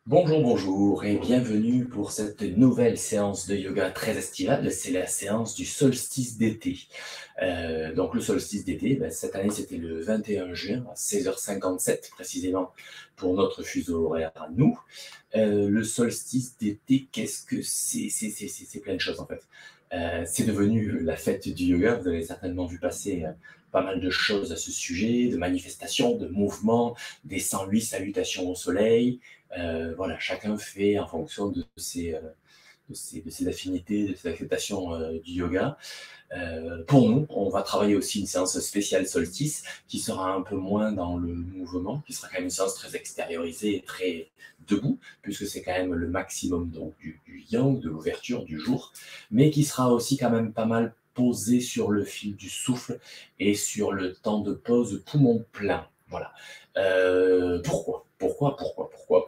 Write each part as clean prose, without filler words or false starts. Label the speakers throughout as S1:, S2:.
S1: Bonjour, bonjour et bienvenue pour cette nouvelle séance de yoga très estivale. C'est la séance du solstice d'été. Donc le solstice d'été, cette année c'était le 21 juin à 16h57 précisément pour notre fuseau horaire à nous. Le solstice d'été, qu'est-ce que c'est? C'est plein de choses en fait. C'est devenu la fête du yoga. Vous avez certainement vu passer pas mal de choses à ce sujet, de manifestations, de mouvements, des 108 salutations au soleil. Voilà, chacun fait en fonction de ses affinités, de ses acceptations du yoga. Pour nous, on va travailler aussi une séance spéciale solstice qui sera un peu moins dans le mouvement, qui sera quand même une séance très extériorisée et très debout, puisque c'est quand même le maximum donc, du yang, de l'ouverture du jour, mais qui sera aussi quand même pas mal posé sur le fil du souffle et sur le temps de pause poumon plein. Voilà. Pourquoi?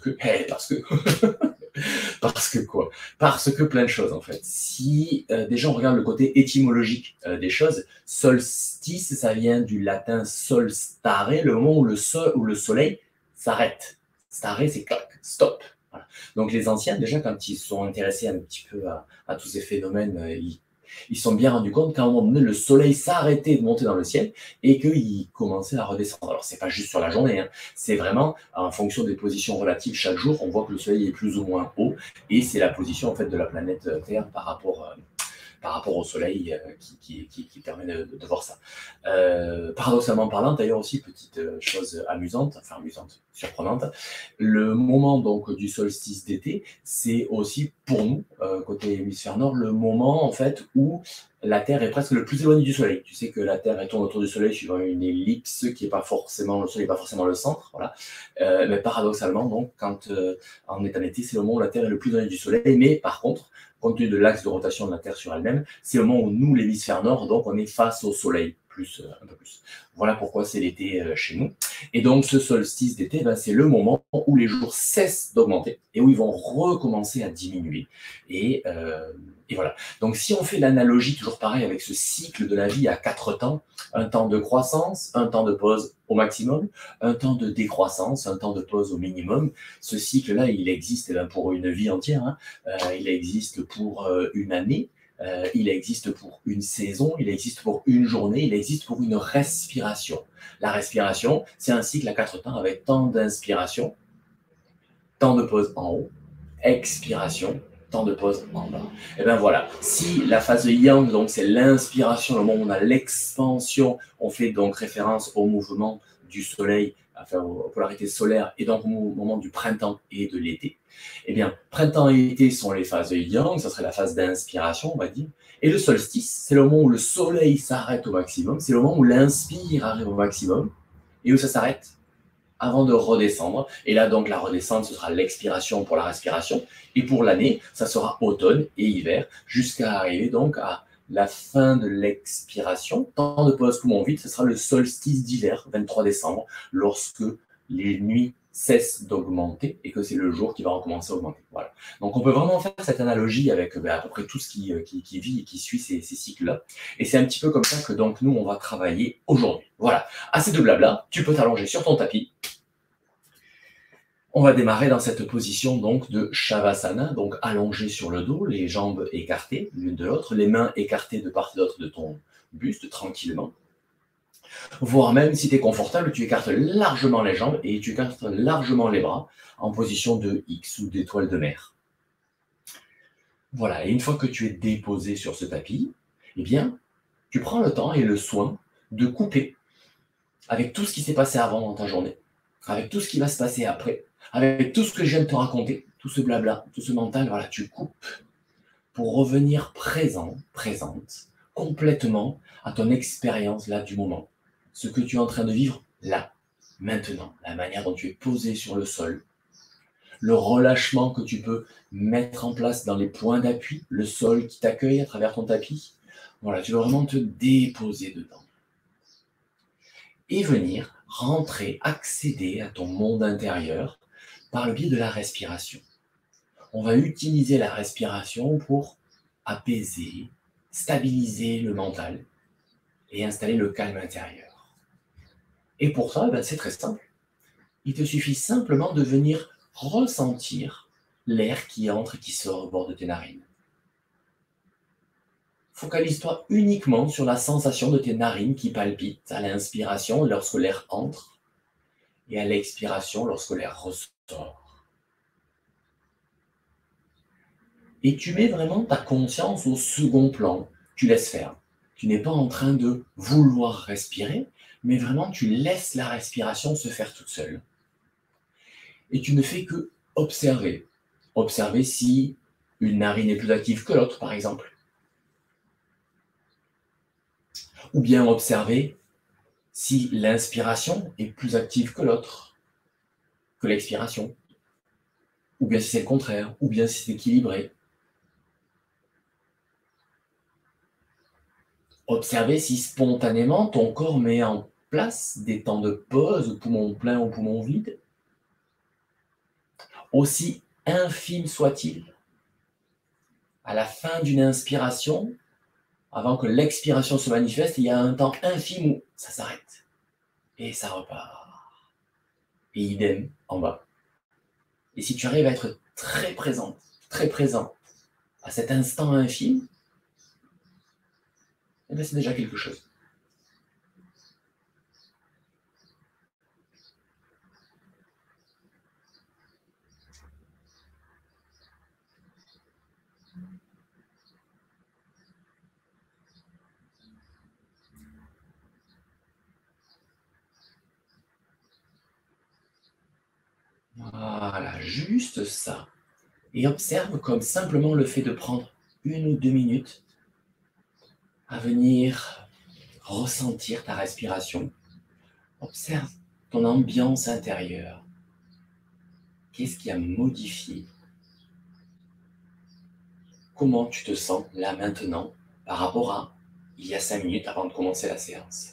S1: Parce que quoi? Parce que plein de choses en fait. Si déjà on regarde le côté étymologique des choses, solstice, ça vient du latin solstare, le moment où le soleil s'arrête. Stare, c'est clac, stop. Voilà. Donc les anciens, déjà quand ils sont intéressés un petit peu à tous ces phénomènes, ils sont bien rendus compte qu'à un moment donné, le soleil s'arrêtait de monter dans le ciel et qu'il commençait à redescendre. Alors, c'est pas juste sur la journée, hein. C'est vraiment en fonction des positions relatives chaque jour, on voit que le soleil est plus ou moins haut et c'est la position en fait de la planète Terre par rapport au soleil qui permet de voir ça. Paradoxalement parlant, d'ailleurs aussi, petite chose amusante, enfin amusante, surprenante, le moment donc du solstice d'été, c'est aussi pour nous, côté hémisphère nord, le moment en fait où la Terre est presque le plus éloignée du Soleil. Tu sais que la Terre tourne autour du Soleil suivant une ellipse qui n'est pas forcément, le Soleil n'est pas forcément le centre. Voilà. Mais paradoxalement, donc, quand en état d'été, c'est le moment où la Terre est le plus éloignée du Soleil. Mais par contre, compte tenu de l'axe de rotation de la Terre sur elle-même, c'est le moment où nous, l'hémisphère nord, donc on est face au Soleil, un peu plus. Voilà pourquoi c'est l'été chez nous. Et donc ce solstice d'été, c'est le moment où les jours cessent d'augmenter et où ils vont recommencer à diminuer. Et voilà. Donc si on fait l'analogie toujours pareil avec ce cycle de la vie à 4 temps, un temps de croissance, un temps de pause au maximum, un temps de décroissance, un temps de pause au minimum, ce cycle-là, il existe pour une vie entière, hein. Il existe pour une année, il existe pour une saison, il existe pour une journée, il existe pour une respiration. La respiration, c'est un cycle à 4 temps avec temps d'inspiration, temps de pause en haut, expiration, temps de pause en bas. Et bien voilà, si la phase yang, donc c'est l'inspiration, le moment où on a l'expansion, on fait donc référence au mouvement du soleil, enfin aux polarités solaires, et donc au moment du printemps et de l'été. Eh bien, printemps et été sont les phases yang, ça serait la phase d'inspiration, on va dire. Et le solstice, c'est le moment où le soleil s'arrête au maximum, c'est le moment où l'inspire arrive au maximum, et où ça s'arrête avant de redescendre. Et là, donc, la redescente, ce sera l'expiration pour la respiration. Et pour l'année, ça sera automne et hiver, jusqu'à arriver donc à la fin de l'expiration. Temps de pause poumon vide, ce sera le solstice d'hiver, 23 décembre, lorsque les nuits cessent d'augmenter et que c'est le jour qui va recommencer à augmenter. Voilà. Donc on peut vraiment faire cette analogie avec à peu près tout ce qui vit et qui suit ces cycles-là. Et c'est un petit peu comme ça que donc nous, on va travailler aujourd'hui. Voilà. Assez de blabla, tu peux t'allonger sur ton tapis. On va démarrer dans cette position donc de Shavasana, donc allongé sur le dos, les jambes écartées l'une de l'autre, les mains écartées de part et d'autre de ton buste tranquillement. Voire même si tu es confortable, tu écartes largement les jambes et tu écartes largement les bras en position de X ou d'étoile de mer. Voilà, et une fois que tu es déposé sur ce tapis, eh bien, tu prends le temps et le soin de couper avec tout ce qui s'est passé avant dans ta journée, avec tout ce qui va se passer après, avec tout ce que je viens de te raconter, tout ce blabla, tout ce mental, voilà, tu coupes pour revenir présent, présente, complètement à ton expérience là du moment. Ce que tu es en train de vivre là, maintenant, la manière dont tu es posé sur le sol, le relâchement que tu peux mettre en place dans les points d'appui, le sol qui t'accueille à travers ton tapis. Voilà, tu veux vraiment te déposer dedans. Et venir rentrer, accéder à ton monde intérieur par le biais de la respiration. On va utiliser la respiration pour apaiser, stabiliser le mental et installer le calme intérieur. Et pour ça, c'est très simple. Il te suffit simplement de venir ressentir l'air qui entre et qui sort au bord de tes narines. Focalise-toi uniquement sur la sensation de tes narines qui palpitent à l'inspiration lorsque l'air entre et à l'expiration lorsque l'air ressort. Et tu mets vraiment ta conscience au second plan. Tu laisses faire. Tu n'es pas en train de vouloir respirer, mais vraiment tu laisses la respiration se faire toute seule. Et tu ne fais que observer. Observer si une narine est plus active que l'autre, par exemple. Ou bien observer si l'inspiration est plus active que l'autre, que l'expiration. Ou bien si c'est le contraire, ou bien si c'est équilibré. Observer si spontanément ton corps met en place des temps de pause, poumon plein ou poumon vide. Aussi infime soit-il, à la fin d'une inspiration, avant que l'expiration se manifeste, il y a un temps infime où ça s'arrête. Et ça repart. Et idem en bas. Et si tu arrives à être très présent à cet instant infime, eh bien c'est déjà quelque chose. Voilà, juste ça. Et observe comme simplement le fait de prendre 1 ou 2 minutes à venir ressentir ta respiration. Observe ton ambiance intérieure. Qu'est-ce qui a modifié? Comment tu te sens là maintenant par rapport à il y a 5 minutes avant de commencer la séance?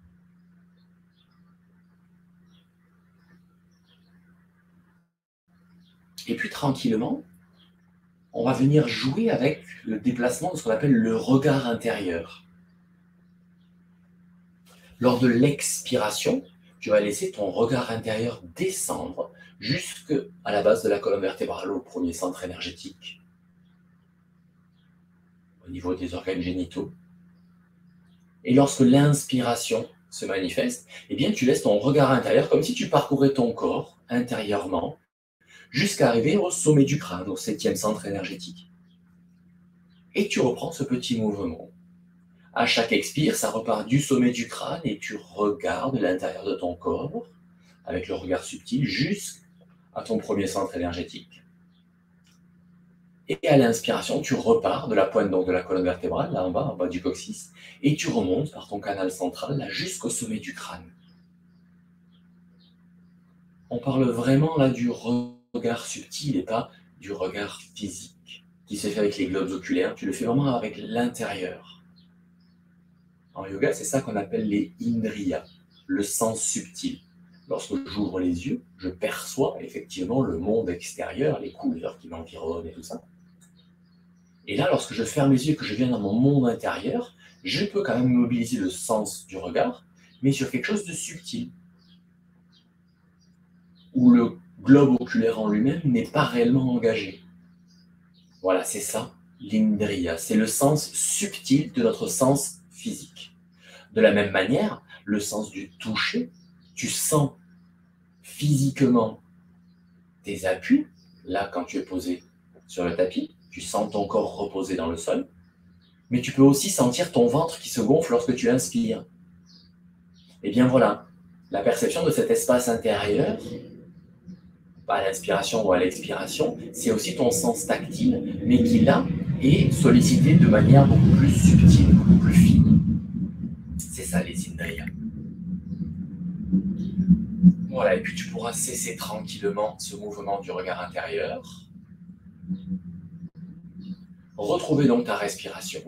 S1: Et puis tranquillement, on va venir jouer avec le déplacement de ce qu'on appelle le regard intérieur. Lors de l'expiration, tu vas laisser ton regard intérieur descendre jusqu'à la base de la colonne vertébrale, au premier centre énergétique, au niveau des organes génitaux. Et lorsque l'inspiration se manifeste, eh bien, tu laisses ton regard intérieur comme si tu parcourais ton corps intérieurement jusqu'à arriver au sommet du crâne, au 7e centre énergétique. Et tu reprends ce petit mouvement. À chaque expire, ça repart du sommet du crâne et tu regardes l'intérieur de ton corps avec le regard subtil jusqu'à ton premier centre énergétique. Et à l'inspiration, tu repars de la pointe donc de la colonne vertébrale, là en bas du coccyx, et tu remontes par ton canal central, là jusqu'au sommet du crâne. On parle vraiment là du regard subtil et pas du regard physique qui se fait avec les globes oculaires. Tu le fais vraiment avec l'intérieur. En yoga, c'est ça qu'on appelle les indriyas, le sens subtil. Lorsque j'ouvre les yeux, je perçois effectivement le monde extérieur, les couleurs qui m'environnent et tout ça. Et là, lorsque je ferme les yeux et que je viens dans mon monde intérieur, je peux quand même mobiliser le sens du regard, mais sur quelque chose de subtil, où le globe oculaire en lui-même n'est pas réellement engagé. Voilà, c'est ça, l'indriya. C'est le sens subtil de notre sens physique. De la même manière, le sens du toucher, tu sens physiquement tes appuis, là quand tu es posé sur le tapis, tu sens ton corps reposé dans le sol, mais tu peux aussi sentir ton ventre qui se gonfle lorsque tu inspires. Et bien voilà, la perception de cet espace intérieur, pas à l'inspiration ou à l'expiration, c'est aussi ton sens tactile, mais qui là est sollicité de manière beaucoup plus subtile, beaucoup plus fine. C'est ça les indriyas. Voilà, et puis tu pourras cesser tranquillement ce mouvement du regard intérieur. Retrouver donc ta respiration.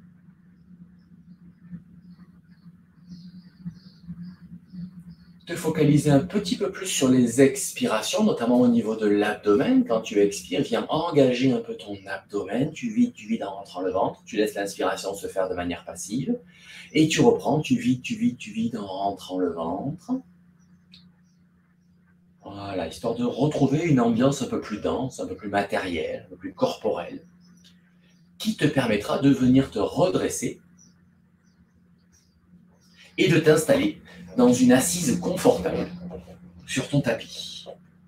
S1: Te focaliser un petit peu plus sur les expirations, notamment au niveau de l'abdomen. Quand tu expires, viens engager un peu ton abdomen. Tu vides en rentrant le ventre. Tu laisses l'inspiration se faire de manière passive. Et tu reprends, tu vides en rentrant le ventre. Voilà, histoire de retrouver une ambiance un peu plus dense, un peu plus matérielle, un peu plus corporelle, qui te permettra de venir te redresser et de t'installer dans une assise confortable sur ton tapis.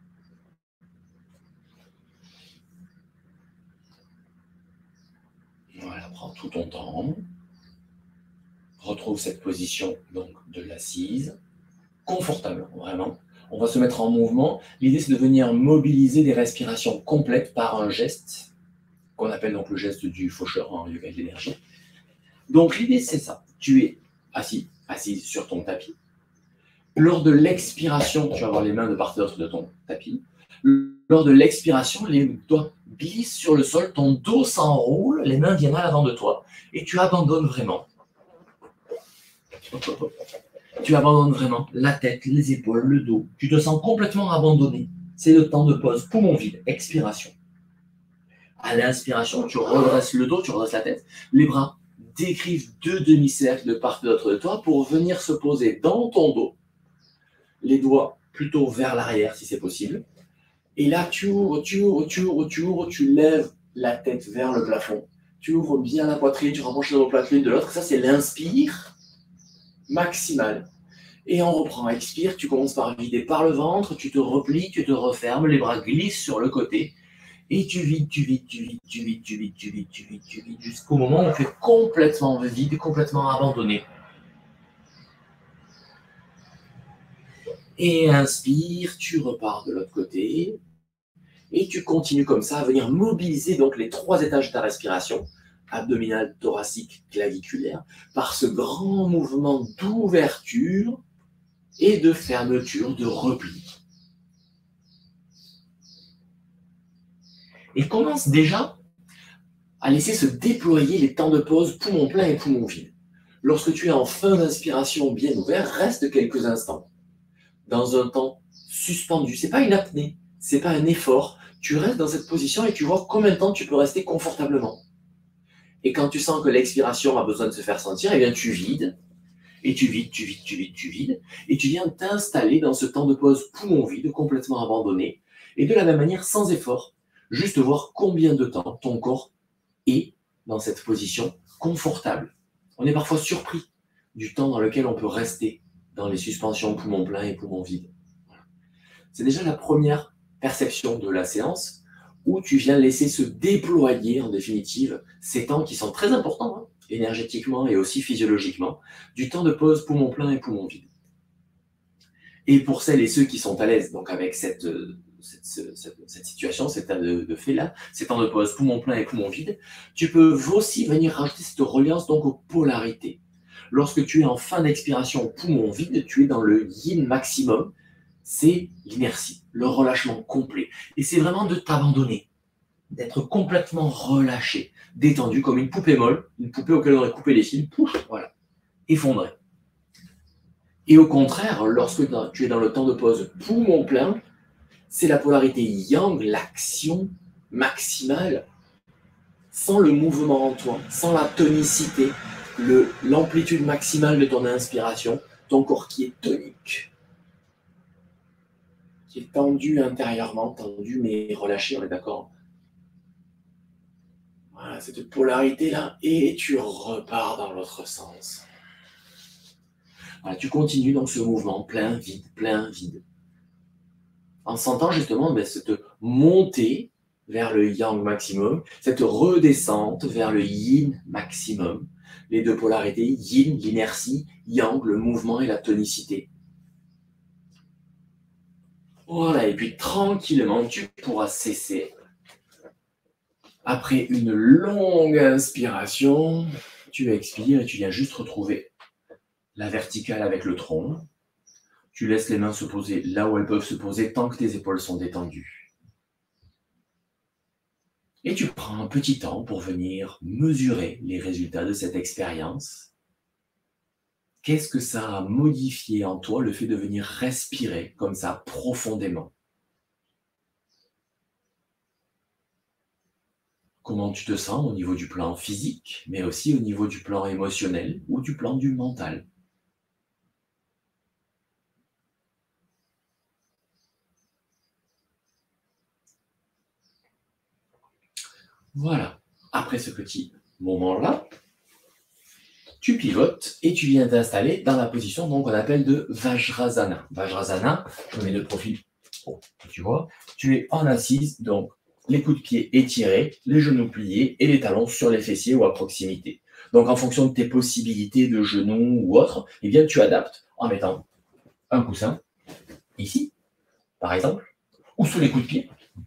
S1: Voilà, prends tout ton temps. Retrouve cette position donc de l'assise, confortable, vraiment. On va se mettre en mouvement. L'idée, c'est de venir mobiliser des respirations complètes par un geste, qu'on appelle donc le geste du faucheur en yoga de l'énergie. Donc l'idée, c'est ça. Tu es assis, assise sur ton tapis. Lors de l'expiration, tu vas avoir les mains de part et d'autre de ton tapis. Lors de l'expiration, les doigts glissent sur le sol, ton dos s'enroule, les mains viennent à l'avant de toi et tu abandonnes vraiment. Tu abandonnes vraiment la tête, les épaules, le dos. Tu te sens complètement abandonné. C'est le temps de pause, poumon vide, expiration. À l'inspiration, tu redresses le dos, tu redresses la tête. Les bras décrivent 2 demi-cercles de part et d'autre de toi pour venir se poser dans ton dos. Les doigts plutôt vers l'arrière si c'est possible. Et là, tu ouvres, tu lèves la tête vers le plafond. Tu ouvres bien la poitrine, tu rapproches la poitrine l'une de l'autre. Ça, c'est l'inspire maximal. Et on reprend, expire, tu commences par vider par le ventre, tu te replies, tu te refermes, les bras glissent sur le côté. Et tu vides, jusqu'au moment où tu es complètement vide, complètement abandonné. Et inspire, tu repars de l'autre côté. Et tu continues comme ça à venir mobiliser donc les 3 étages de ta respiration, abdominale, thoracique, claviculaire, par ce grand mouvement d'ouverture et de fermeture, de repli. Et commence déjà à laisser se déployer les temps de pause poumon plein et poumon vide. Lorsque tu es en fin d'inspiration bien ouvert, reste quelques instants dans un temps suspendu. Ce n'est pas une apnée, ce n'est pas un effort. Tu restes dans cette position et tu vois combien de temps tu peux rester confortablement. Et quand tu sens que l'expiration a besoin de se faire sentir, eh bien tu vides, et tu vides, et tu viens t'installer dans ce temps de pause poumon vide, complètement abandonné, et de la même manière, sans effort, juste voir combien de temps ton corps est dans cette position confortable. On est parfois surpris du temps dans lequel on peut rester dans les suspensions poumon plein et poumon vide. C'est déjà la première perception de la séance où tu viens laisser se déployer en définitive ces temps qui sont très importants, hein, énergétiquement et aussi physiologiquement, du temps de pause poumon plein et poumon vide. Et pour celles et ceux qui sont à l'aise donc avec cette situation, cet état de fait-là, ces temps de pause poumon plein et poumon vide, tu peux aussi venir rajouter cette reliance donc aux polarités. Lorsque tu es en fin d'expiration poumon vide, tu es dans le yin maximum, c'est l'inertie, le relâchement complet. Et c'est vraiment de t'abandonner, d'être complètement relâché, détendu comme une poupée molle, une poupée auquel on aurait coupé les fils, pouf, voilà, effondré. Et au contraire, lorsque tu es dans le temps de pause poumon plein, c'est la polarité yang, l'action maximale, sans le mouvement en toi, sans la tonicité, l'amplitude maximale de ton inspiration, ton corps qui est tonique, qui est tendu intérieurement, tendu mais relâché, on est d'accord? Voilà, cette polarité-là, et tu repars dans l'autre sens. Voilà, tu continues dans ce mouvement plein, vide, en sentant justement cette montée vers le yang maximum, cette redescente vers le yin maximum, les 2 polarités, yin, l'inertie, yang, le mouvement et la tonicité. Voilà, et puis tranquillement, tu pourras cesser. Après une longue inspiration, tu expires et tu viens juste retrouver la verticale avec le tronc. Tu laisses les mains se poser là où elles peuvent se poser tant que tes épaules sont détendues. Et tu prends un petit temps pour venir mesurer les résultats de cette expérience. Qu'est-ce que ça a modifié en toi, le fait de venir respirer comme ça profondément? Comment tu te sens au niveau du plan physique, mais aussi au niveau du plan émotionnel ou du plan du mental? Voilà. Après ce petit moment-là, tu pivotes et tu viens t'installer dans la position qu'on appelle de Vajrasana. Vajrasana, je mets le profil, tu vois, tu es en assise, donc les coups de pied étirés, les genoux pliés et les talons sur les fessiers ou à proximité. Donc en fonction de tes possibilités de genoux ou autres, eh bien tu adaptes en mettant un coussin ici, par exemple, ou sous les coups de pied.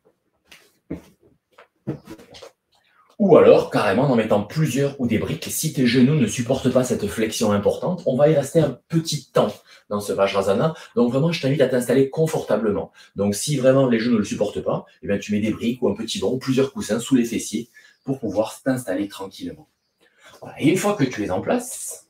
S1: Ou alors, carrément, en mettant plusieurs ou des briques. Si tes genoux ne supportent pas cette flexion importante, on va y rester un petit temps dans ce Vajrasana. Donc vraiment, je t'invite à t'installer confortablement. Donc si vraiment les genoux ne le supportent pas, eh bien, tu mets des briques ou un petit banc, plusieurs coussins sous les fessiers pour pouvoir t'installer tranquillement. Voilà. Et une fois que tu es en place,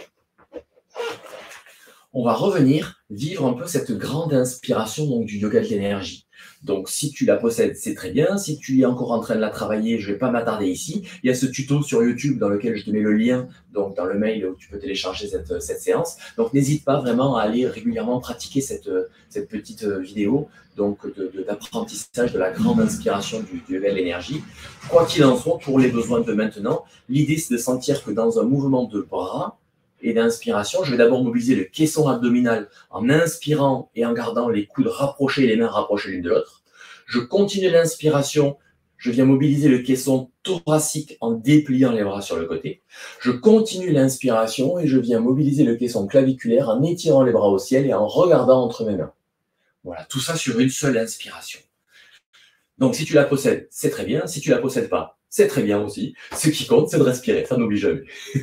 S1: on va revenir vivre un peu cette grande inspiration donc, du yoga de l'énergie. Donc, si tu la possèdes, c'est très bien. Si tu es encore en train de la travailler, je ne vais pas m'attarder ici. Il y a ce tuto sur YouTube dans lequel je te mets le lien, donc dans le mail où tu peux télécharger cette séance. Donc, n'hésite pas vraiment à aller régulièrement pratiquer cette petite vidéo donc d'apprentissage de la grande inspiration du yoga de l'énergie. Quoi qu'il en soit, pour les besoins de maintenant, l'idée, c'est de sentir que dans un mouvement de bras, et d'inspiration, je vais d'abord mobiliser le caisson abdominal en inspirant et en gardant les coudes rapprochés et les mains rapprochées l'une de l'autre. Je continue l'inspiration, je viens mobiliser le caisson thoracique en dépliant les bras sur le côté. Je continue l'inspiration et je viens mobiliser le caisson claviculaire en étirant les bras au ciel et en regardant entre mes mains. Voilà, tout ça sur une seule inspiration. Donc si tu la possèdes, c'est très bien. Si tu la possèdes pas, c'est très bien aussi. Ce qui compte, c'est de respirer, ça n'oublie jamais.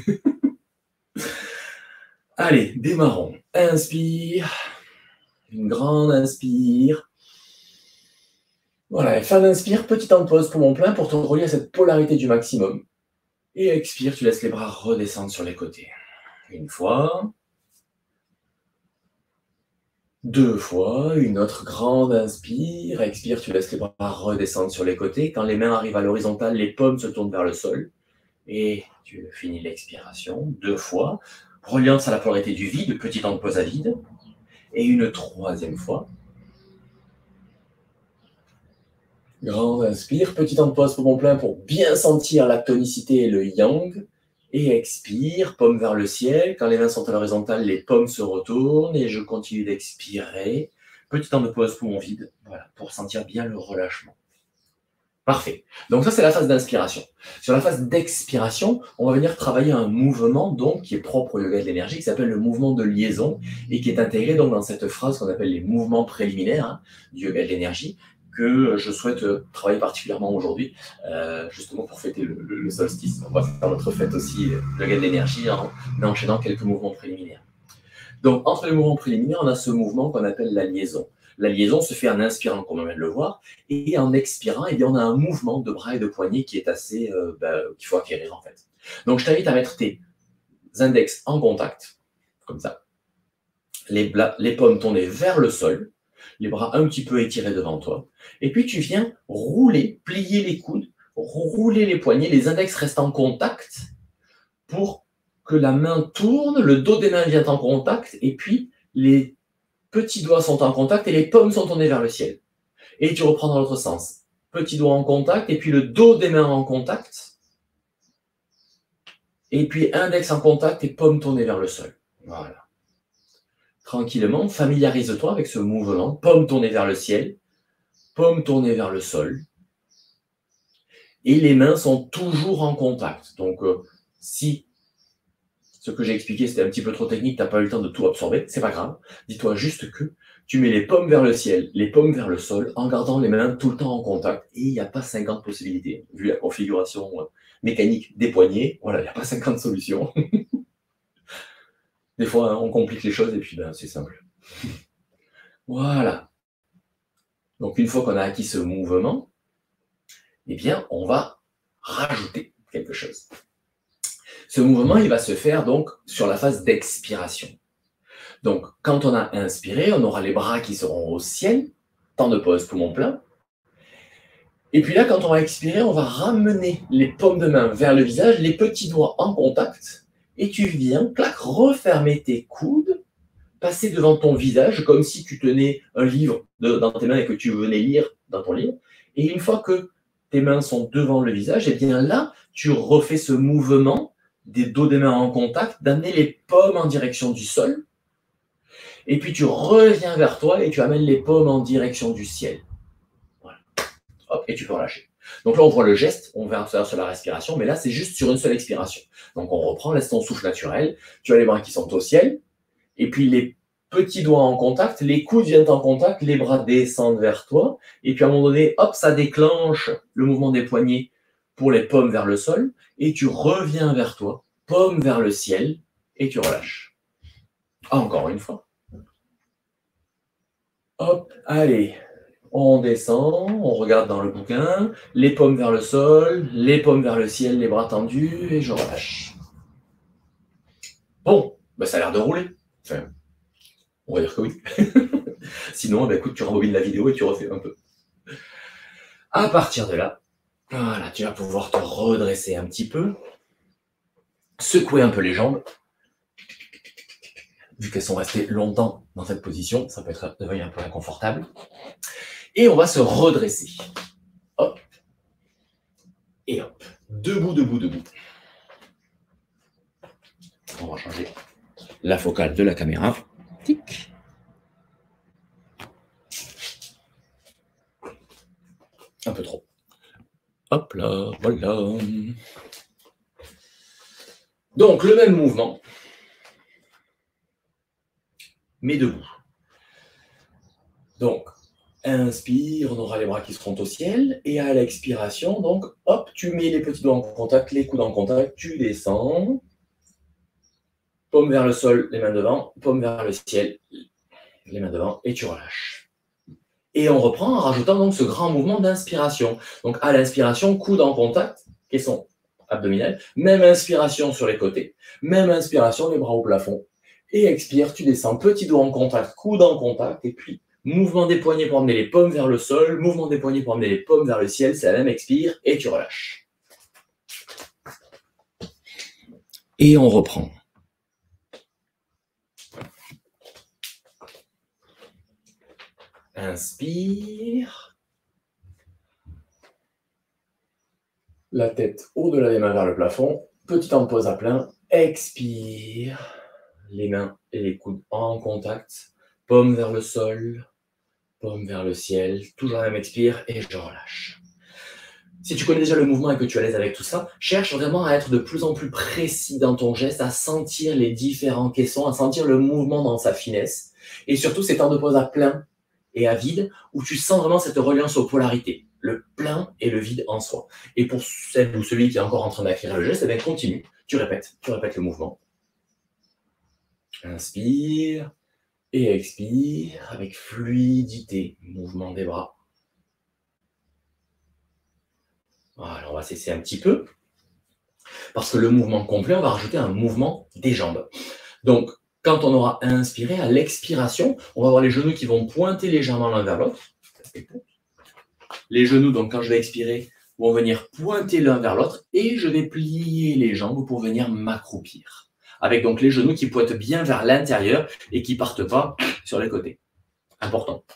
S1: Allez, démarrons. Inspire. Une grande inspire. Voilà, et fin d'inspire, petit temps de pause pour mon plein pour te relier à cette polarité du maximum. Et expire, tu laisses les bras redescendre sur les côtés. Une fois. Deux fois. Une autre grande inspire. Expire, tu laisses les bras redescendre sur les côtés. Quand les mains arrivent à l'horizontale, les paumes se tournent vers le sol. Et tu finis l'expiration. Deux fois. Reliance à la polarité du vide, petit temps de pause à vide. Et une troisième fois. Grande inspire, petit temps de pause pour mon plein pour bien sentir la tonicité et le yang. Et expire, paume vers le ciel. Quand les mains sont à l'horizontale, les paumes se retournent et je continue d'expirer. Petit temps de pause pour mon vide, voilà, pour sentir bien le relâchement. Parfait. Donc ça, c'est la phase d'inspiration. Sur la phase d'expiration, on va venir travailler un mouvement donc qui est propre au yoga de l'énergie, qui s'appelle le mouvement de liaison et qui est intégré donc dans cette phrase qu'on appelle les mouvements préliminaires du yoga de l'énergie que je souhaite travailler particulièrement aujourd'hui, justement pour fêter le solstice. On va faire notre fête aussi, le yoga de l'énergie, en enchaînant quelques mouvements préliminaires. Donc, entre les mouvements préliminaires, on a ce mouvement qu'on appelle la liaison. La liaison se fait en inspirant, comme on vient de le voir, et en expirant, eh bien, on a un mouvement de bras et de poignets qui est assez, qu'il faut acquérir en fait. Donc, je t'invite à mettre tes index en contact, comme ça, les paumes tournées vers le sol, les bras un petit peu étirés devant toi, et puis tu viens rouler, plier les coudes, rouler les poignets, les index restent en contact pour que la main tourne, le dos des mains vient en contact, et puis les petits doigts sont en contact et les paumes sont tournées vers le ciel. Et tu reprends dans l'autre sens. Petits doigts en contact, et puis le dos des mains en contact, et puis index en contact et paumes tournées vers le sol. Voilà. Tranquillement, familiarise-toi avec ce mouvement, paumes tournées vers le ciel, paumes tournées vers le sol, et les mains sont toujours en contact. Donc, si ce que j'ai expliqué, c'était un petit peu trop technique, tu n'as pas eu le temps de tout absorber, c'est pas grave. Dis-toi juste que tu mets les paumes vers le ciel, les paumes vers le sol, en gardant les mains tout le temps en contact. Et il n'y a pas 50 possibilités. Vu la configuration mécanique des poignets, voilà, il n'y a pas 50 solutions. Des fois, hein, on complique les choses et puis ben, c'est simple. Voilà. Donc, une fois qu'on a acquis ce mouvement, eh bien, on va rajouter quelque chose. Ce mouvement, il va se faire donc sur la phase d'expiration. Donc, quand on a inspiré, on aura les bras qui seront au ciel, temps de pause, poumon plein. Et puis là, quand on va expirer, on va ramener les paumes de main vers le visage, les petits doigts en contact, et tu viens, clac, refermer tes coudes, passer devant ton visage, comme si tu tenais un livre dans tes mains et que tu venais lire dans ton livre. Et une fois que tes mains sont devant le visage, et bien là, tu refais ce mouvement des dos des mains en contact, d'amener les paumes en direction du sol, et puis tu reviens vers toi et tu amènes les paumes en direction du ciel. Voilà. Hop, et tu peux relâcher. Donc là, on voit le geste, on verra tout à l'heure sur la respiration, mais là, c'est juste sur une seule expiration. Donc on reprend, laisse ton souffle naturel, tu as les bras qui sont au ciel, et puis les petits doigts en contact, les coudes viennent en contact, les bras descendent vers toi, et puis à un moment donné, hop, ça déclenche le mouvement des poignets pour les paumes vers le sol, et tu reviens vers toi, paumes vers le ciel, et tu relâches. Encore une fois. Hop, allez, on descend, on regarde dans le bouquin, les paumes vers le sol, les paumes vers le ciel, les bras tendus, et je relâche. Bon, ben ça a l'air de rouler. Enfin, on va dire que oui. Sinon, ben écoute, tu rembobines la vidéo et tu refais un peu. À partir de là, voilà, tu vas pouvoir te redresser un petit peu, secouer un peu les jambes. Vu qu'elles sont restées longtemps dans cette position, ça peut être devenu un peu inconfortable. Et on va se redresser. Hop. Et hop. Debout, debout, debout. On va changer la focale de la caméra. Tic. Un peu trop. Hop là, voilà. Donc, le même mouvement, mais debout. Donc, inspire, on aura les bras qui seront au ciel. Et à l'expiration, donc, hop, tu mets les petits doigts en contact, les coudes en contact, tu descends. Paume vers le sol, les mains devant. Paume vers le ciel, les mains devant. Et tu relâches. Et on reprend en rajoutant donc ce grand mouvement d'inspiration. Donc, à l'inspiration, coudes en contact, caisson abdominal. Même inspiration sur les côtés. Même inspiration, les bras au plafond. Et expire, tu descends, petit doigt en contact, coude en contact, et puis mouvement des poignets pour emmener les paumes vers le sol, mouvement des poignets pour emmener les paumes vers le ciel, c'est la même, expire, et tu relâches. Et on reprend. Inspire. La tête au-delà des mains vers le plafond, petit temps de pause à plein, expire. Les mains et les coudes en contact, paume vers le sol, paume vers le ciel, toujours la même expire et je relâche. Si tu connais déjà le mouvement et que tu es à l'aise avec tout ça, cherche vraiment à être de plus en plus précis dans ton geste, à sentir les différents caissons, à sentir le mouvement dans sa finesse. Et surtout, ces temps de pause à plein et à vide, où tu sens vraiment cette reliance aux polarités, le plein et le vide en soi. Et pour celle ou celui qui est encore en train d'acquérir le geste, eh bien, continue, tu répètes le mouvement. Inspire et expire avec fluidité, mouvement des bras. Voilà, on va cesser un petit peu. Parce que le mouvement complet, on va rajouter un mouvement des jambes. Donc, quand on aura inspiré, à l'expiration, on va avoir les genoux qui vont pointer légèrement l'un vers l'autre. Les genoux, donc quand je vais expirer, vont venir pointer l'un vers l'autre et je vais plier les jambes pour venir m'accroupir. Avec donc les genoux qui pointent bien vers l'intérieur et qui ne partent pas sur les côtés. Important.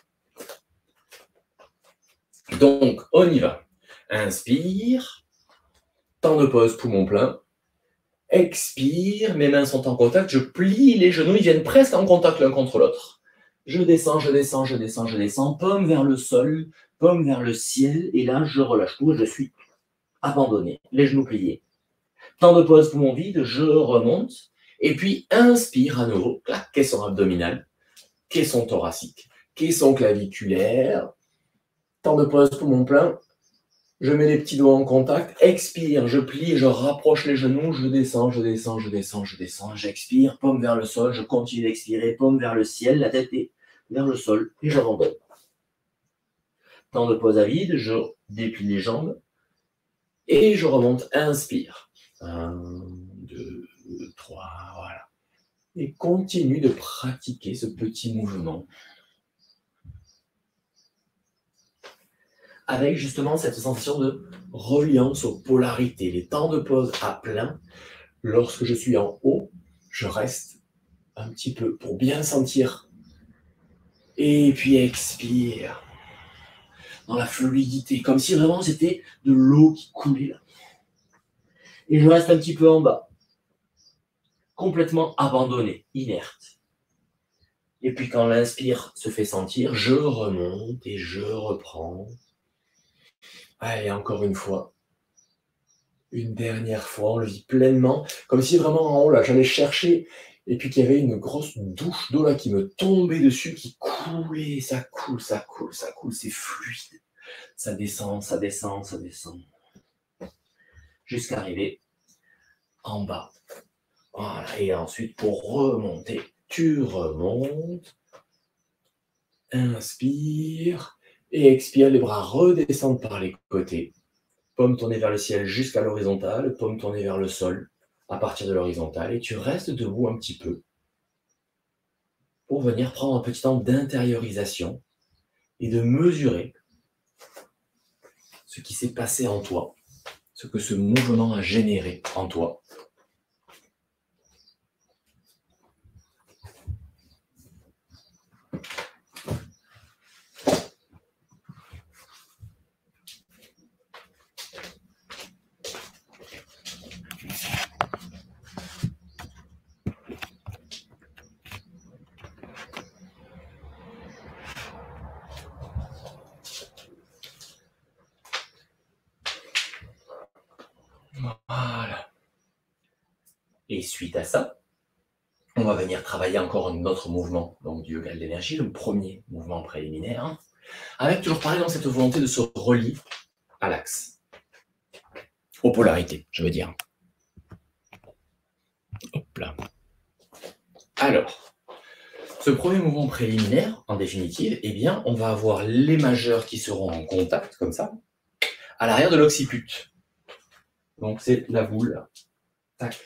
S1: Donc, on y va. Inspire. Temps de pause, poumon plein. Expire, mes mains sont en contact, je plie les genoux, ils viennent presque en contact l'un contre l'autre. Je descends, je descends, je descends, je descends, paume vers le sol, paume vers le ciel, et là, je relâche tout, je suis abandonné, les genoux pliés. Temps de pause, poumon vide, je remonte, et puis inspire à nouveau, clac, caisson abdominal, caisson thoracique, caisson claviculaire. Temps de pause, poumon plein. Je mets les petits doigts en contact, expire, je plie, je rapproche les genoux, je descends, je descends, je descends, je descends, j'expire, paume vers le sol, je continue d'expirer, paume vers le ciel, la tête est vers le sol et j'abandonne. Temps de pause à vide, je déplie les jambes et je remonte, inspire. 1, 2, 3, voilà. Et continue de pratiquer ce petit mouvement. Avec justement cette sensation de reliance aux polarités, les temps de pause à plein. Lorsque je suis en haut, je reste un petit peu pour bien sentir. Et puis expire. dans la fluidité, comme si vraiment c'était de l'eau qui coulait là. Et je reste un petit peu en bas, complètement abandonné, inerte. Et puis quand l'inspire se fait sentir, je remonte et je reprends. Allez, encore une fois. Une dernière fois, on le vit pleinement, comme si vraiment en haut, là, j'allais chercher, et puis qu'il y avait une grosse douche d'eau là qui me tombait dessus, qui coulait, ça coule, ça coule, ça coule, c'est fluide. Ça descend, ça descend, ça descend. Jusqu'à arriver en bas. Voilà, et ensuite, pour remonter, tu remontes, inspire, et expire, les bras redescendent par les côtés. Paume tournée vers le ciel jusqu'à l'horizontale, paume tournée vers le sol à partir de l'horizontale, et tu restes debout un petit peu pour venir prendre un petit temps d'intériorisation et de mesurer ce qui s'est passé en toi, ce que ce mouvement a généré en toi. Voilà. Et suite à ça, on va venir travailler encore un autre mouvement, donc du yoga de l'énergie, le premier mouvement préliminaire, avec toujours pareil dans cette volonté de se relier à l'axe, aux polarités, je veux dire. Hop là. Alors, ce premier mouvement préliminaire, en définitive, eh bien, on va avoir les majeurs qui seront en contact, comme ça, à l'arrière de l'occiput. Donc, c'est la boule, là. Tac.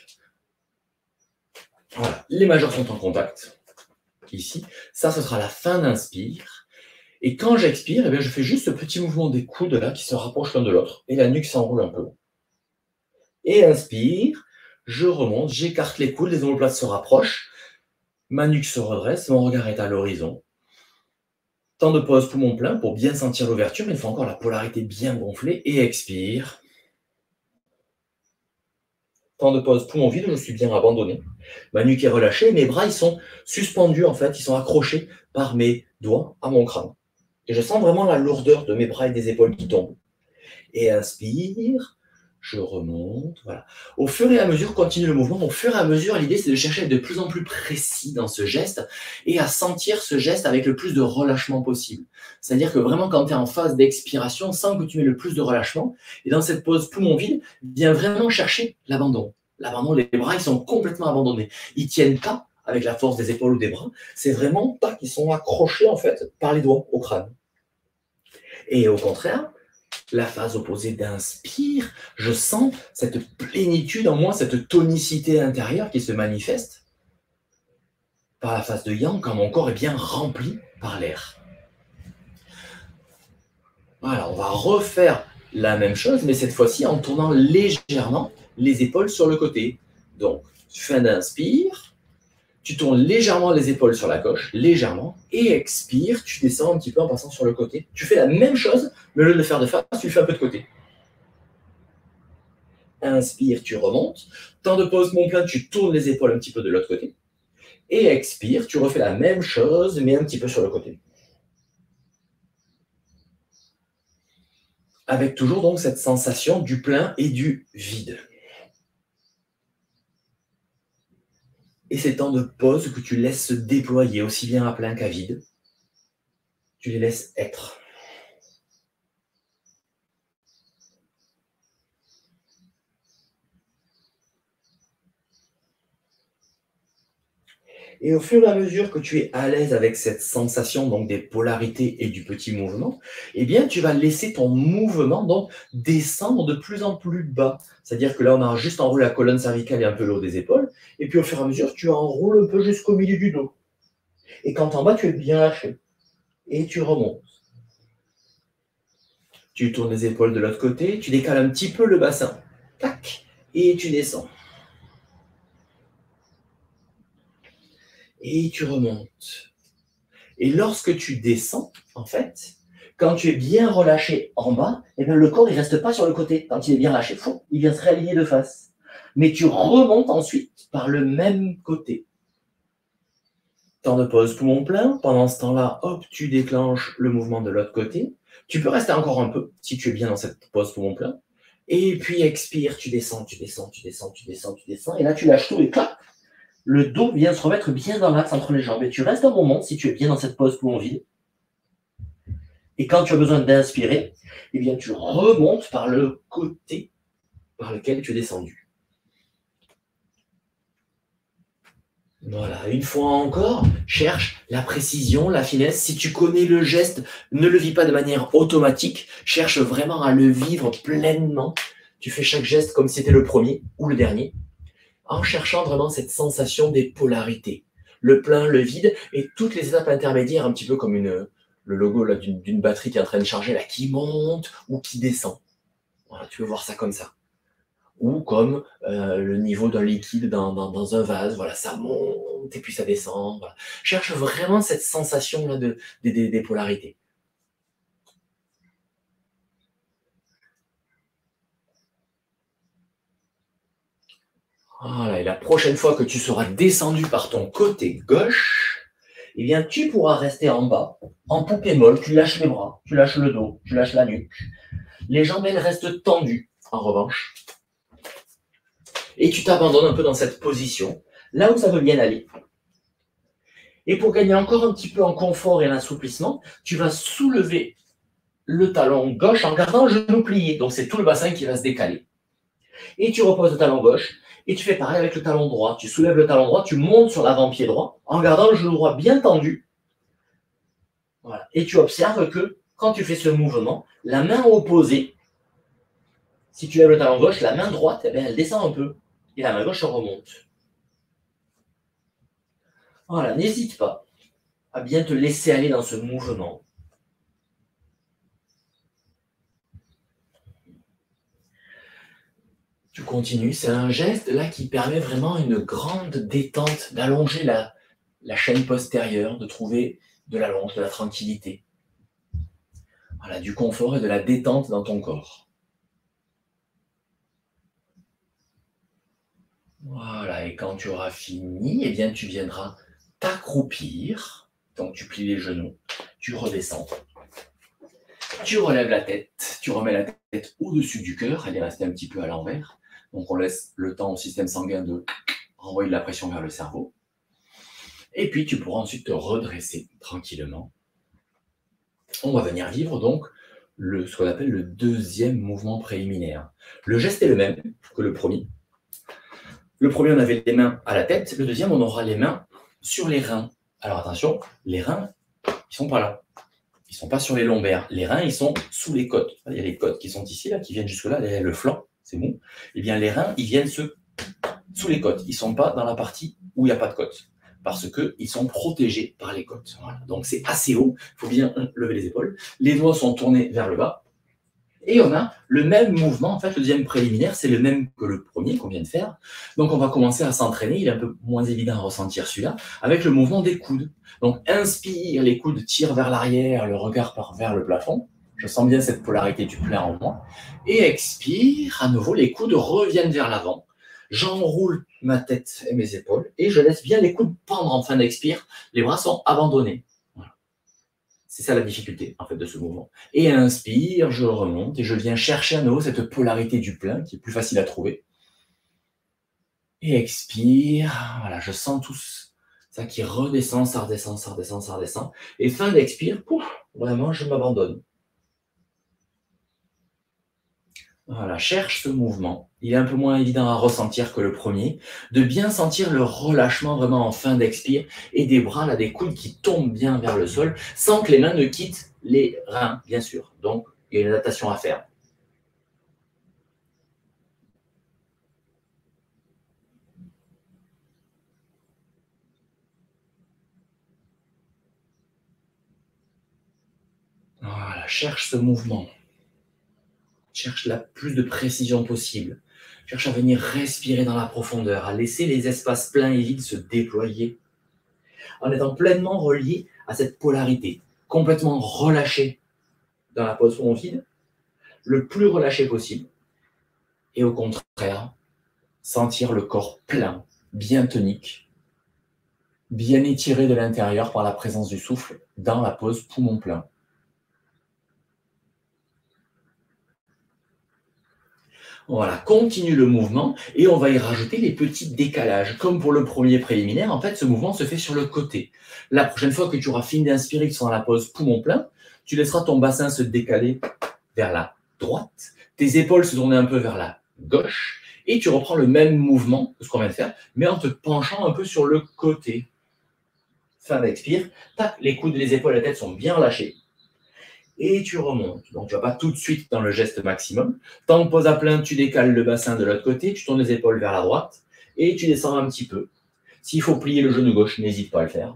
S1: Voilà, les majeurs sont en contact, ici. Ça, ce sera la fin d'inspire. Et quand j'expire, eh bien, je fais juste ce petit mouvement des coudes, là, qui se rapprochent l'un de l'autre. Et la nuque s'enroule un peu. Et inspire, je remonte, j'écarte les coudes, les omoplates se rapprochent. Ma nuque se redresse, mon regard est à l'horizon. Temps de pause, poumon plein pour bien sentir l'ouverture. Une fois encore, la polarité bien gonflée. Et expire. Temps de pause, poumon vide, je suis bien abandonné. Ma nuque est relâchée. Mes bras, ils sont suspendus, en fait. Ils sont accrochés par mes doigts à mon crâne. Et je sens vraiment la lourdeur de mes bras et des épaules qui tombent. Et inspire. Je remonte, voilà. Au fur et à mesure, continue le mouvement. Au fur et à mesure, l'idée, c'est de chercher à être de plus en plus précis dans ce geste et à sentir ce geste avec le plus de relâchement possible. C'est-à-dire que vraiment, quand tu es en phase d'expiration, sens que tu mets le plus de relâchement. Et dans cette pause poumon vide, viens vraiment chercher l'abandon. L'abandon, les bras, ils sont complètement abandonnés. Ils ne tiennent pas avec la force des épaules ou des bras. C'est vraiment pas qu'ils sont accrochés, en fait, par les doigts au crâne. Et au contraire, la phase opposée d'inspire, je sens cette plénitude en moi, cette tonicité intérieure qui se manifeste par la phase de yang quand mon corps est bien rempli par l'air. Voilà, on va refaire la même chose, mais cette fois-ci en tournant légèrement les épaules sur le côté. Donc, fin d'inspire, tu tournes légèrement les épaules sur la gauche, légèrement, et expire, tu descends un petit peu en passant sur le côté. Tu fais la même chose, mais au lieu de le faire de face, tu le fais un peu de côté. Inspire, tu remontes. Temps de pause, mon plein, tu tournes les épaules un petit peu de l'autre côté. Et expire, tu refais la même chose, mais un petit peu sur le côté. Avec toujours donc cette sensation du plein et du vide. Et ces temps de pause que tu laisses se déployer aussi bien à plein qu'à vide, tu les laisses être. Et au fur et à mesure que tu es à l'aise avec cette sensation donc des polarités et du petit mouvement, eh bien tu vas laisser ton mouvement donc descendre de plus en plus bas. C'est-à-dire que là, on a juste enroulé la colonne cervicale et un peu le haut des épaules. Et puis au fur et à mesure, tu enroules un peu jusqu'au milieu du dos. Et quand en bas, tu es bien lâché. Et tu remontes. Tu tournes les épaules de l'autre côté, tu décales un petit peu le bassin. Tac. Et tu descends. Et tu remontes. Et lorsque tu descends, en fait, Quand tu es bien relâché en bas, eh bien, le corps ne reste pas sur le côté. Quand il est bien relâché, il vient se réaligner de face. Mais tu remontes ensuite par le même côté. Temps de pause poumon plein. Pendant ce temps-là, hop, tu déclenches le mouvement de l'autre côté. Tu peux rester encore un peu si tu es bien dans cette pause poumon plein. Et puis expire, tu descends, tu descends, tu descends, tu descends, tu descends. Et là, tu lâches tout et clac, le dos vient se remettre bien dans l'axe entre les jambes. Et tu restes un moment si tu es bien dans cette pause poumon vide. Et quand tu as besoin d'inspirer, eh bien, tu remontes par le côté par lequel tu es descendu. Voilà, une fois encore, cherche la précision, la finesse. Si tu connais le geste, ne le vis pas de manière automatique. Cherche vraiment à le vivre pleinement. Tu fais chaque geste comme si c'était le premier ou le dernier, en cherchant vraiment cette sensation des polarités. Le plein, le vide, et toutes les étapes intermédiaires, un petit peu comme le logo d'une batterie qui est en train de charger, là, qui monte ou qui descend. Voilà, tu peux voir ça comme ça. Ou comme le niveau d'un liquide dans un vase, voilà, ça monte et puis ça descend. Voilà. Cherche vraiment cette sensation-là des polarités. Voilà, et la prochaine fois que tu seras descendu par ton côté gauche, eh bien, tu pourras rester en bas, en poupée molle, tu lâches les bras, tu lâches le dos, tu lâches la nuque. Les jambes, elles restent tendues, en revanche. Et tu t'abandonnes un peu dans cette position, là où ça veut bien aller. Et pour gagner encore un petit peu en confort et en assouplissement, tu vas soulever le talon gauche en gardant le genou plié. Donc, c'est tout le bassin qui va se décaler. Et tu reposes le talon gauche et tu fais pareil avec le talon droit. Tu soulèves le talon droit, tu montes sur l'avant-pied droit en gardant le genou droit bien tendu. Voilà. Et tu observes que quand tu fais ce mouvement, la main opposée, si tu lèves le talon gauche, la main droite, eh bien, elle descend un peu et la main gauche remonte. Voilà, n'hésite pas à bien te laisser aller dans ce mouvement. Tu continues, c'est un geste là qui permet vraiment une grande détente, d'allonger la chaîne postérieure, de trouver de l'allonge, de la tranquillité. Voilà, du confort et de la détente dans ton corps. Voilà, et quand tu auras fini, eh bien tu viendras t'accroupir. Donc tu plies les genoux, tu redescends, tu relèves la tête, tu remets la tête au-dessus du cœur, elle est restée un petit peu à l'envers. Donc on laisse le temps au système sanguin de renvoyer de la pression vers le cerveau. Et puis tu pourras ensuite te redresser tranquillement. On va venir vivre donc ce qu'on appelle le deuxième mouvement préliminaire. Le geste est le même que le premier. Le premier, on avait les mains à la tête. Le deuxième, on aura les mains sur les reins. Alors attention, les reins, ils ne sont pas là. Ils ne sont pas sur les lombaires. Les reins, ils sont sous les côtes. Il y a les côtes qui sont ici, là, qui viennent jusque-là, derrière le flanc, c'est mou. Eh bien, les reins, ils viennent sous les côtes. Ils ne sont pas dans la partie où il n'y a pas de côtes, parce qu'ils sont protégés par les côtes. Voilà. Donc, c'est assez haut. Il faut bien lever les épaules. Les doigts sont tournés vers le bas. Et on a le même mouvement. En fait, le deuxième préliminaire, c'est le même que le premier qu'on vient de faire. Donc, on va commencer à s'entraîner. Il est un peu moins évident à ressentir celui-là, avec le mouvement des coudes. Donc, inspire, les coudes tirent vers l'arrière, le regard part vers le plafond. Je sens bien cette polarité du plein en moi. Et expire, à nouveau, les coudes reviennent vers l'avant. J'enroule ma tête et mes épaules et je laisse bien les coudes pendre en fin d'expire. Les bras sont abandonnés. Voilà. C'est ça la difficulté en fait de ce mouvement. Et inspire, je remonte et je viens chercher à nouveau cette polarité du plein qui est plus facile à trouver. Et expire, voilà, je sens tout ça qui redescend, ça redescend, ça redescend, ça redescend. Et fin d'expire, vraiment je m'abandonne. Voilà, cherche ce mouvement. Il est un peu moins évident à ressentir que le premier. De bien sentir le relâchement vraiment en fin d'expire et des bras, là, des coudes qui tombent bien vers le sol sans que les mains ne quittent les reins, bien sûr. Donc, il y a une adaptation à faire. Voilà, cherche ce mouvement. Cherche la plus de précision possible. Cherche à venir respirer dans la profondeur, à laisser les espaces pleins et vides se déployer, en étant pleinement relié à cette polarité, complètement relâché. dans la pose poumon vide, le plus relâché possible. Et au contraire, sentir le corps plein, bien tonique, bien étiré de l'intérieur par la présence du souffle dans la pose poumon plein. Voilà, continue le mouvement et on va y rajouter les petits décalages. Comme pour le premier préliminaire, en fait, ce mouvement se fait sur le côté. La prochaine fois que tu auras fini d'inspirer, que tu seras dans la pose poumon plein, tu laisseras ton bassin se décaler vers la droite, tes épaules se tourner un peu vers la gauche et tu reprends le même mouvement que ce qu'on vient de faire, mais en te penchant un peu sur le côté. Fin d'expire, tac, les coudes, les épaules, la tête sont bien relâchés. Et tu remontes. Donc, tu ne vas pas tout de suite dans le geste maximum. Tant que pose à plein, tu décales le bassin de l'autre côté, tu tournes les épaules vers la droite et tu descends un petit peu. S'il faut plier le genou gauche, n'hésite pas à le faire.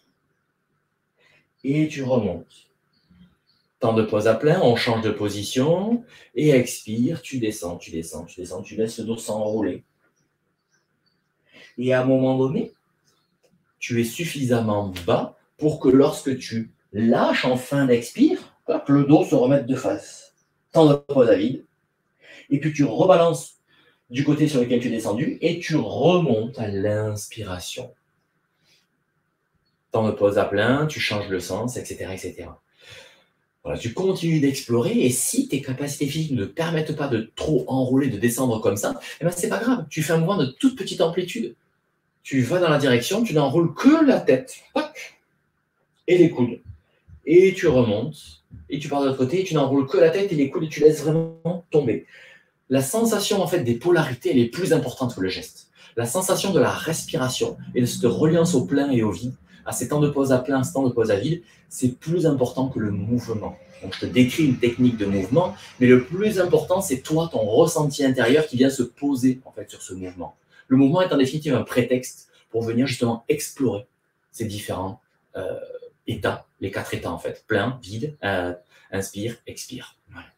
S1: Et tu remontes. Temps de pose à plein, on change de position et expire, tu descends, tu descends, tu descends, tu laisses le dos s'enrouler. Et à un moment donné, tu es suffisamment bas pour que lorsque tu lâches en fin d'expire, le dos se remette de face. Temps de pose à vide. Et puis tu rebalances du côté sur lequel tu es descendu et tu remontes à l'inspiration. Temps de pose à plein, tu changes le sens, etc. etc. Voilà, tu continues d'explorer et si tes capacités physiques ne te permettent pas de trop enrouler, de descendre comme ça, eh ben c'est pas grave. Tu fais un mouvement de toute petite amplitude. Tu vas dans la direction, tu n'enroules que la tête. Tac, et les coudes. Et tu remontes, et tu pars de l'autre côté, et tu n'enroules que la tête et les coudes, et tu laisses vraiment tomber. La sensation en fait des polarités, elle est plus importante que le geste. La sensation de la respiration et de cette reliance au plein et au vide, à ces temps de pause à plein, à ces temps de pause à vide, c'est plus important que le mouvement. Donc je te décris une technique de mouvement, mais le plus important, c'est toi, ton ressenti intérieur qui vient se poser en fait sur ce mouvement. Le mouvement est en définitive un prétexte pour venir justement explorer ces différents états, les 4 états en fait, plein, vide, inspire, expire. Voilà.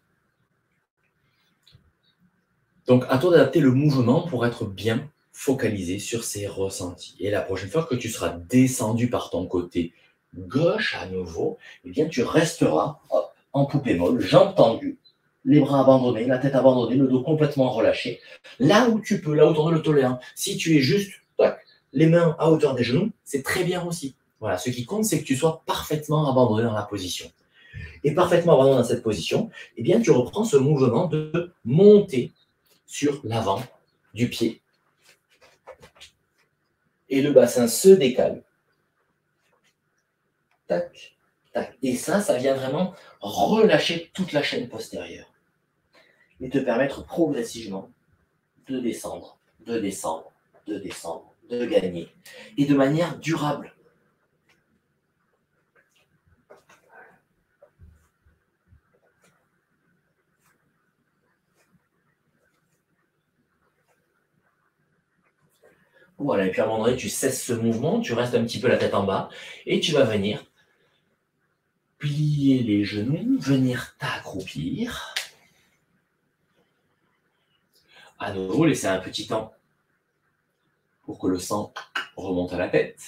S1: Donc, à toi d'adapter le mouvement pour être bien focalisé sur ces ressentis. Et la prochaine fois que tu seras descendu par ton côté gauche à nouveau, eh bien, tu resteras en poupée molle, jambes tendues, les bras abandonnés, la tête abandonnée, le dos complètement relâché. Là où tu peux, là où ton dos le tolère. Si tu es juste, tac, les mains à hauteur des genoux, c'est très bien aussi. Voilà, ce qui compte, c'est que tu sois parfaitement abandonné dans la position. Et parfaitement abandonné dans cette position, eh bien, tu reprends ce mouvement de monter sur l'avant du pied. Et le bassin se décale. Tac, tac. Et ça vient vraiment relâcher toute la chaîne postérieure. Et te permettre progressivement de descendre, de descendre, de descendre, de gagner. Et de manière durable. Voilà, et puis à un moment donné, tu cesses ce mouvement, tu restes un petit peu la tête en bas, et tu vas venir plier les genoux, venir t'accroupir. À nouveau, laisser un petit temps pour que le sang remonte à la tête.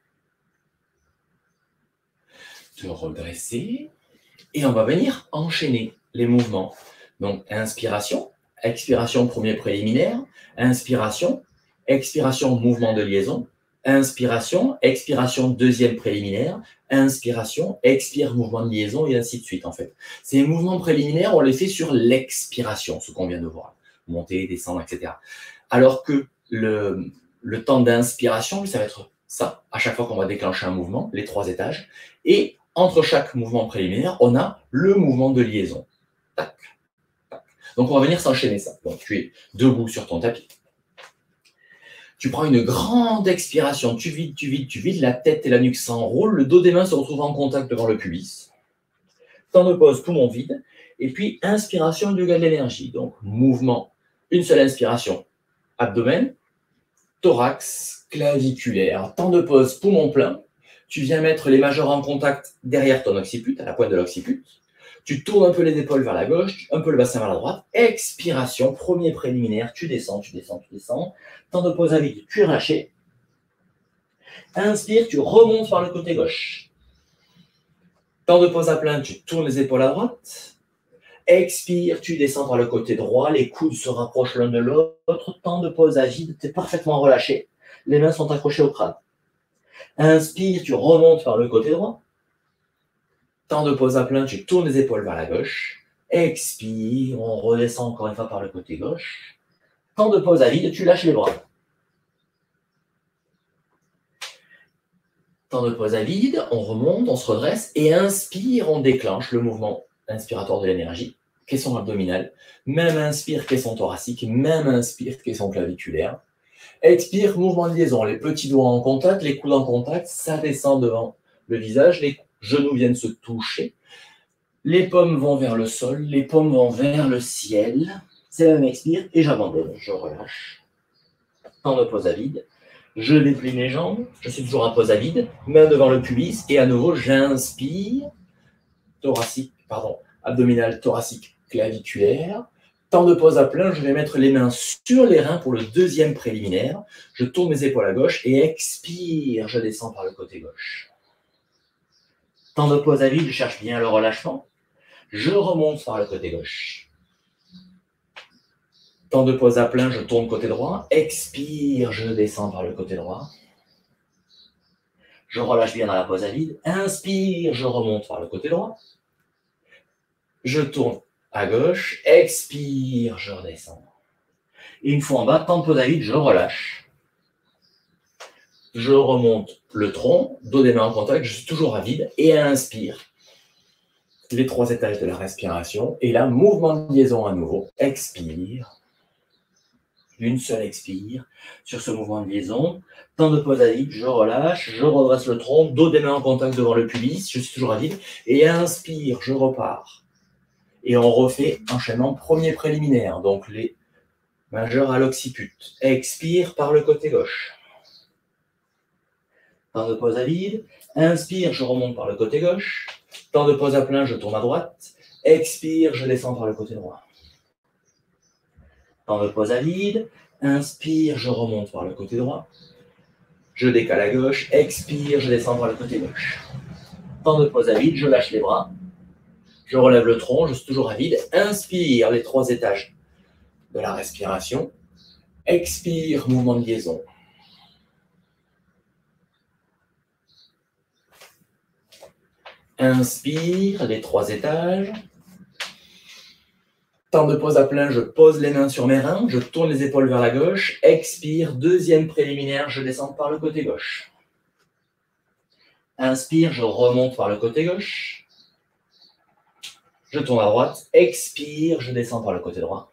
S1: Te redresser, et on va venir enchaîner les mouvements. Donc, inspiration, expiration, premier préliminaire, inspiration, expiration, mouvement de liaison, inspiration, expiration, deuxième préliminaire, inspiration, expire, mouvement de liaison, et ainsi de suite, en fait. Ces mouvements préliminaires, on les fait sur l'expiration, ce qu'on vient de voir. Monter, descendre, etc. Alors que le temps d'inspiration, ça va être ça, à chaque fois qu'on va déclencher un mouvement, les 3 étages, et entre chaque mouvement préliminaire, on a le mouvement de liaison. Tac, tac. Donc, on va venir s'enchaîner ça. Donc, tu es debout sur ton tapis. Tu prends une grande expiration. Tu vides, tu vides, tu vides. La tête et la nuque s'enroulent. Le dos des mains se retrouve en contact devant le pubis. Temps de pause, poumon vide. Et puis, inspiration, yoga de l'énergie. Donc, mouvement. Une seule inspiration. Abdomen, thorax, claviculaire. Temps de pause, poumon plein. Tu viens mettre les majeurs en contact derrière ton occiput, à la pointe de l'occiput. Tu tournes un peu les épaules vers la gauche, un peu le bassin vers la droite. Expiration, premier préliminaire. Tu descends, tu descends, tu descends. Temps de pause à vide, tu es relâché. Inspire, tu remontes par le côté gauche. Temps de pause à plein, tu tournes les épaules à droite. Expire, tu descends par le côté droit, les coudes se rapprochent l'un de l'autre. Temps de pause à vide, tu es parfaitement relâché. Les mains sont accrochées au crâne. Inspire, tu remontes par le côté droit. Temps de pause à plein, tu tournes les épaules vers la gauche. Expire, on redescend encore une fois par le côté gauche. Temps de pause à vide, tu lâches les bras. Temps de pause à vide, on remonte, on se redresse et inspire, on déclenche le mouvement inspiratoire de l'énergie. Caisson abdominale, même inspire, caisson thoracique, même inspire, caisson claviculaire. Expire, mouvement de liaison, les petits doigts en contact, les coudes en contact, ça descend devant le visage, les genoux viennent se toucher, les paumes vont vers le sol, les paumes vont vers le ciel. C'est la même expire et j'abandonne, je relâche. Temps de pause à vide. Je déplie mes jambes, je suis toujours en pause à vide, main devant le pubis, et à nouveau, j'inspire, abdominal, thoracique, claviculaire. Temps de pause à plein, je vais mettre les mains sur les reins pour le deuxième préliminaire. Je tourne mes épaules à gauche et expire, je descends par le côté gauche. Temps de pause à vide, je cherche bien le relâchement. Je remonte par le côté gauche. Temps de pause à plein, je tourne côté droit. Expire, je descends par le côté droit. Je relâche bien dans la pause à vide. Inspire, je remonte par le côté droit. Je tourne à gauche. Expire, je redescends. Et une fois en bas, temps de pause à vide, je relâche. Je remonte le tronc, dos des mains en contact, je suis toujours à vide. Et inspire. Les 3 étages de la respiration. Et là, mouvement de liaison à nouveau. Expire. Une seule expire sur ce mouvement de liaison. Temps de pause à vide, je relâche, je redresse le tronc, dos des mains en contact devant le pubis, je suis toujours à vide. Et inspire, je repars. Et on refait enchaînement premier préliminaire, donc les majeurs à l'occiput. Expire par le côté gauche. Temps de pause à vide. Inspire, je remonte par le côté gauche. Temps de pause à plein, je tourne à droite. Expire, je descends par le côté droit. Temps de pause à vide. Inspire, je remonte par le côté droit. Je décale à gauche. Expire, je descends par le côté gauche. Temps de pause à vide, je lâche les bras. Je relève le tronc, je suis toujours à vide. Inspire, les 3 étages de la respiration. Expire, mouvement de liaison. Inspire, les 3 étages. Temps de pause à plein, je pose les mains sur mes reins, je tourne les épaules vers la gauche. Expire, deuxième préliminaire, je descends par le côté gauche. Inspire, je remonte par le côté gauche. Je tourne à droite. Expire, je descends par le côté droit.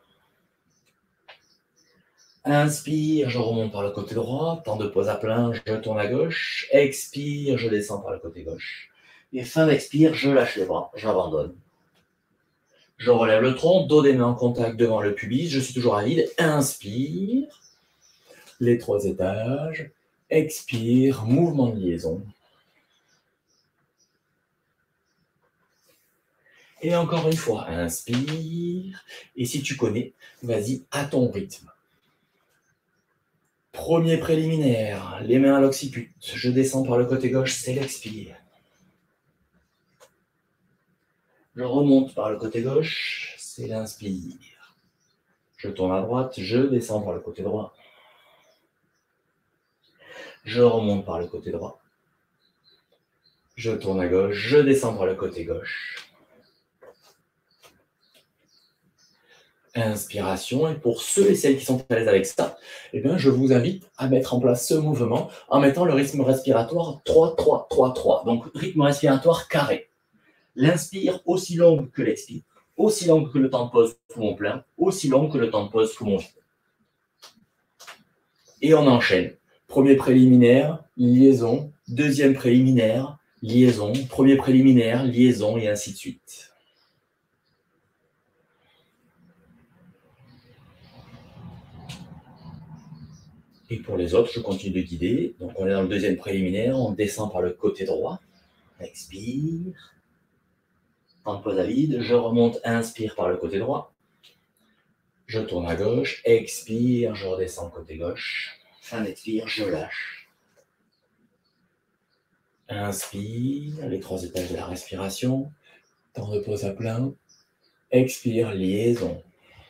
S1: Inspire, je remonte par le côté droit. Temps de pause à plein, je tourne à gauche. Expire, je descends par le côté gauche. Et fin d'expire, je lâche les bras, j'abandonne. Je relève le tronc, dos des mains en contact devant le pubis, je suis toujours à vide. Inspire, les 3 étages. Expire, mouvement de liaison. Et encore une fois, inspire. Et si tu connais, vas-y à ton rythme. Premier préliminaire, les mains à l'occiput. Je descends par le côté gauche, c'est l'expire. Je remonte par le côté gauche, c'est l'inspire. Je tourne à droite, je descends par le côté droit. Je remonte par le côté droit. Je tourne à gauche, je descends par le côté gauche. Inspiration, et pour ceux et celles qui sont à l'aise avec ça, eh bien, je vous invite à mettre en place ce mouvement en mettant le rythme respiratoire 3-3-3-3. Donc, rythme respiratoire carré. L'inspire aussi longue que l'expire, aussi longue que le temps de pause poumon plein, aussi longue que le temps de pause poumon vide. Et on enchaîne. Premier préliminaire, liaison. Deuxième préliminaire, liaison. Premier préliminaire, liaison, et ainsi de suite. Et pour les autres, je continue de guider. Donc, on est dans le deuxième préliminaire, on descend par le côté droit. Expire. Temps de pause à vide, je remonte, inspire par le côté droit. Je tourne à gauche, expire, je redescends côté gauche. Fin d'expire, je lâche. Inspire, les 3 étages de la respiration. Temps de pause à plein. Expire, liaison.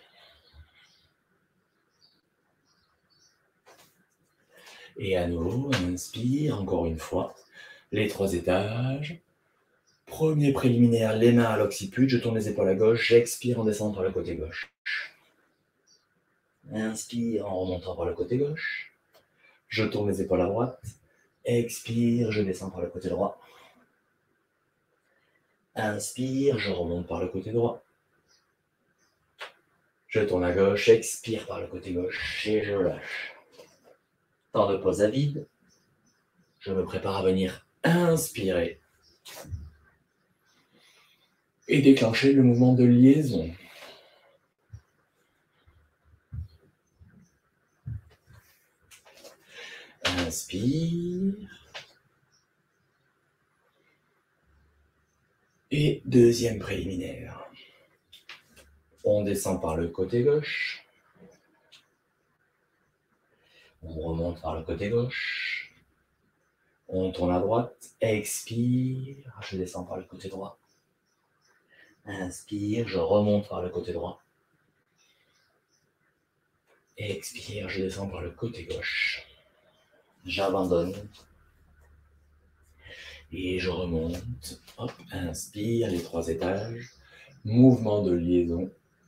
S1: Et à nouveau, inspire encore une fois. Les 3 étages. Premier préliminaire, les mains à l'occiput. Je tourne les épaules à gauche. J'expire en descendant par le côté gauche. Inspire en remontant par le côté gauche. Je tourne les épaules à droite. Expire, je descends par le côté droit. Inspire, je remonte par le côté droit. Je tourne à gauche, expire par le côté gauche et je lâche. Temps de pause à vide. Je me prépare à venir inspirer. Et déclencher le mouvement de liaison. Inspire. Et deuxième préliminaire. On descend par le côté gauche. On remonte par le côté gauche. On tourne à droite. Expire. Je descends par le côté droit. Inspire. Je remonte par le côté droit. Expire. Je descends par le côté gauche. J'abandonne. Et je remonte. Hop. Inspire. Les 3 étages. Mouvement de liaison.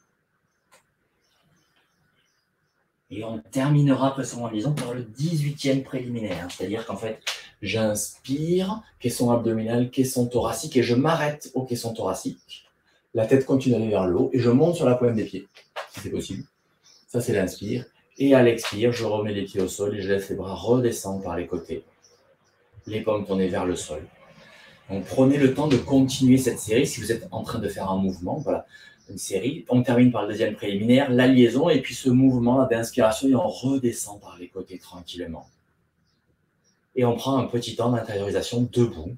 S1: Et on terminera après ce mouvement de liaison par le 18e préliminaire. C'est-à-dire qu'en fait, j'inspire, caisson abdominale, caisson thoracique, et je m'arrête au caisson thoracique. La tête continue d'aller vers le haut, et je monte sur la pointe des pieds, si c'est possible. Ça, c'est l'inspire. Et à l'expire, je remets les pieds au sol, et je laisse les bras redescendre par les côtés. Les paumes tournées vers le sol. Donc, prenez le temps de continuer cette série si vous êtes en train de faire un mouvement. Voilà, une série. On termine par le deuxième préliminaire, la liaison, et puis ce mouvement d'inspiration, et on redescend par les côtés tranquillement. Et on prend un petit temps d'intériorisation debout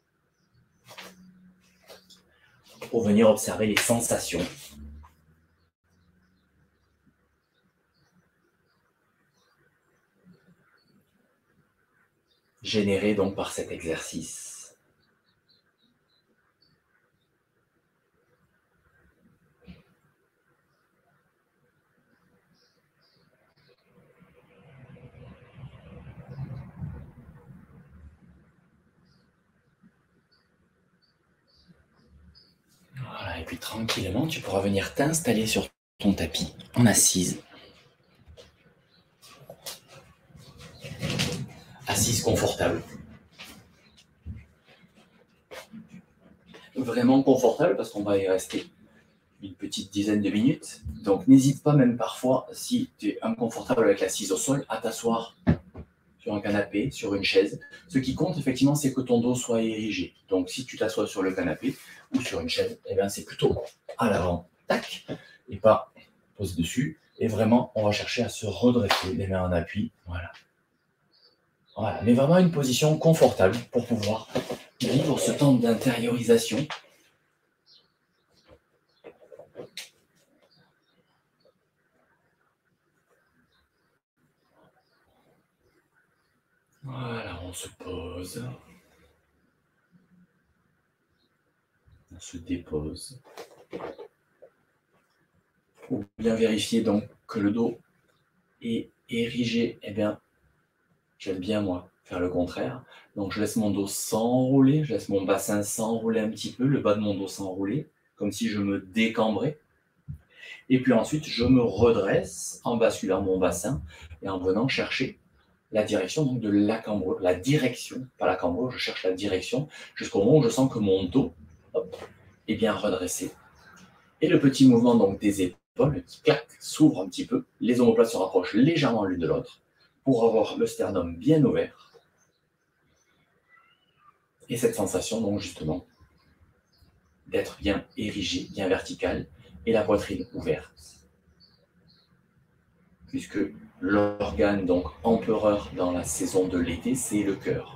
S1: pour venir observer les sensations. Générées donc par cet exercice. Voilà, et puis tranquillement, tu pourras venir t'installer sur ton tapis en assise. Assise confortable. Vraiment confortable parce qu'on va y rester une petite dizaine de minutes. Donc n'hésite pas, même parfois, si tu es inconfortable avec l'assise au sol, à t'asseoir sur un canapé, sur une chaise. Ce qui compte, effectivement, c'est que ton dos soit érigé. Donc si tu t'assois sur le canapé ou sur une chaise, eh bien, c'est plutôt à l'avant, tac, et pas posé dessus. Et vraiment, on va chercher à se redresser, les mains en appui. Voilà. Voilà, mais vraiment une position confortable pour pouvoir vivre ce temps d'intériorisation. Voilà, on se pose. On se dépose. Pour bien vérifier donc que le dos est érigé, eh bien, j'aime bien moi faire le contraire. Donc je laisse mon dos s'enrouler, je laisse mon bassin s'enrouler un petit peu, le bas de mon dos s'enrouler, comme si je me décambrais. Et puis ensuite, je me redresse en basculant mon bassin et en venant chercher la direction donc de la cambrure, la direction, pas la cambrure, je cherche la direction jusqu'au moment où je sens que mon dos est bien redressé. Et le petit mouvement donc des épaules qui claquent, s'ouvre un petit peu, les omoplates se rapprochent légèrement l'une de l'autre pour avoir le sternum bien ouvert. Et cette sensation donc justement d'être bien érigé, bien vertical et la poitrine ouverte. Puisque l'organe donc empereur dans la saison de l'été, c'est le cœur.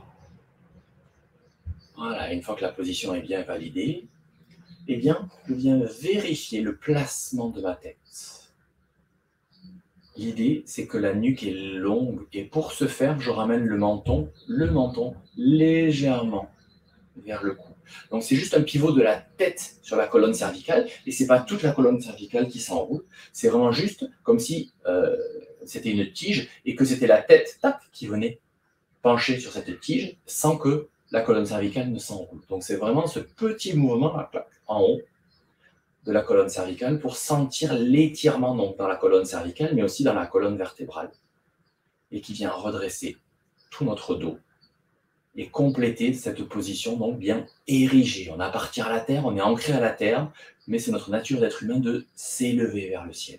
S1: Voilà, une fois que la position est bien validée, eh bien, je viens vérifier le placement de ma tête. L'idée, c'est que la nuque est longue et pour ce faire, je ramène le menton légèrement vers le cou. Donc c'est juste un pivot de la tête sur la colonne cervicale et c'est pas toute la colonne cervicale qui s'enroule. C'est vraiment juste comme si c'était une tige et que c'était la tête tac, qui venait pencher sur cette tige sans que la colonne cervicale ne s'enroule. Donc c'est vraiment ce petit mouvement là, en haut de la colonne cervicale pour sentir l'étirement donc dans la colonne cervicale mais aussi dans la colonne vertébrale et qui vient redresser tout notre dos et compléter cette position donc bien érigée. On appartient à la terre, on est ancré à la terre, mais c'est notre nature d'être humain de s'élever vers le ciel.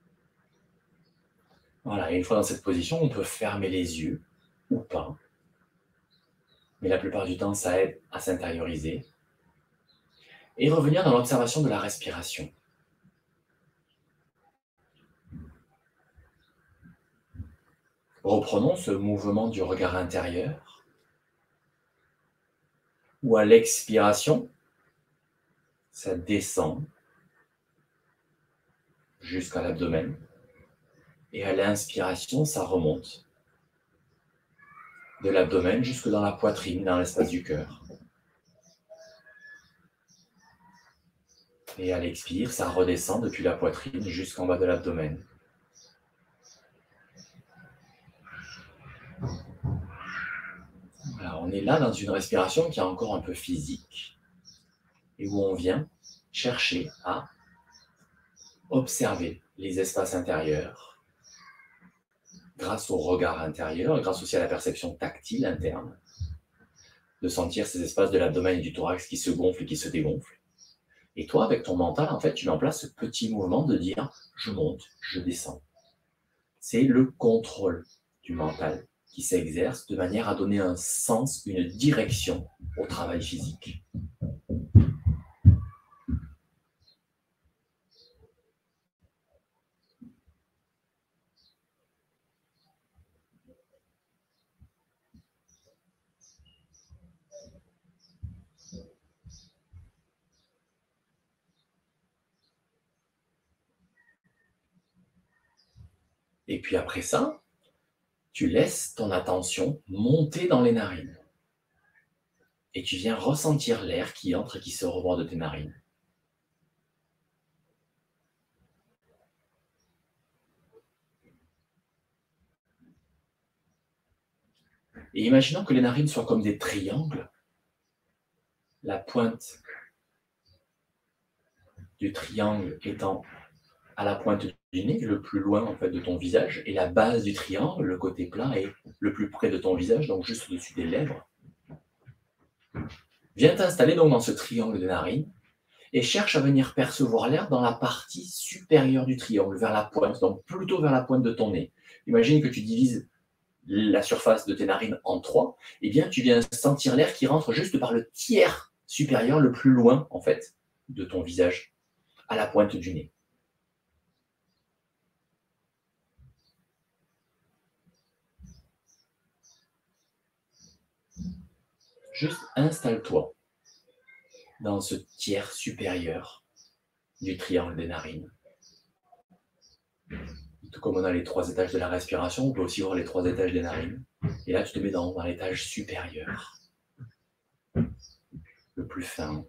S1: Voilà, et une fois dans cette position, on peut fermer les yeux ou pas, mais la plupart du temps, ça aide à s'intérioriser et revenir dans l'observation de la respiration. Reprenons ce mouvement du regard intérieur, où à l'expiration, ça descend jusqu'à l'abdomen, et à l'inspiration, ça remonte de l'abdomen jusque dans la poitrine, dans l'espace du cœur. Et à l'expire, ça redescend depuis la poitrine jusqu'en bas de l'abdomen. Voilà, on est là dans une respiration qui est encore un peu physique et où on vient chercher à observer les espaces intérieurs grâce au regard intérieur, grâce aussi à la perception tactile interne, de sentir ces espaces de l'abdomen et du thorax qui se gonflent et qui se dégonflent. Et toi, avec ton mental, en fait, tu mets en place ce petit mouvement de dire « je monte, je descends ». C'est le contrôle du mental qui s'exerce de manière à donner un sens, une direction au travail physique. Et puis après ça, tu laisses ton attention monter dans les narines. Et tu viens ressentir l'air qui entre et qui se rebord de tes narines. Et imaginons que les narines soient comme des triangles. La pointe du triangle étant à la pointe du nez, le plus loin en fait de ton visage, et la base du triangle, le côté plat, est le plus près de ton visage, donc juste au-dessus des lèvres. Viens t'installer donc dans ce triangle de narines et cherche à venir percevoir l'air dans la partie supérieure du triangle, vers la pointe, donc plutôt vers la pointe de ton nez. Imagine que tu divises la surface de tes narines en trois, et bien tu viens sentir l'air qui rentre juste par le tiers supérieur, le plus loin en fait, de ton visage, à la pointe du nez. Juste installe-toi dans ce tiers supérieur du triangle des narines. Tout comme on a les 3 étages de la respiration, on peut aussi voir les 3 étages des narines. Et là, tu te mets dans l'étage supérieur, le plus fin.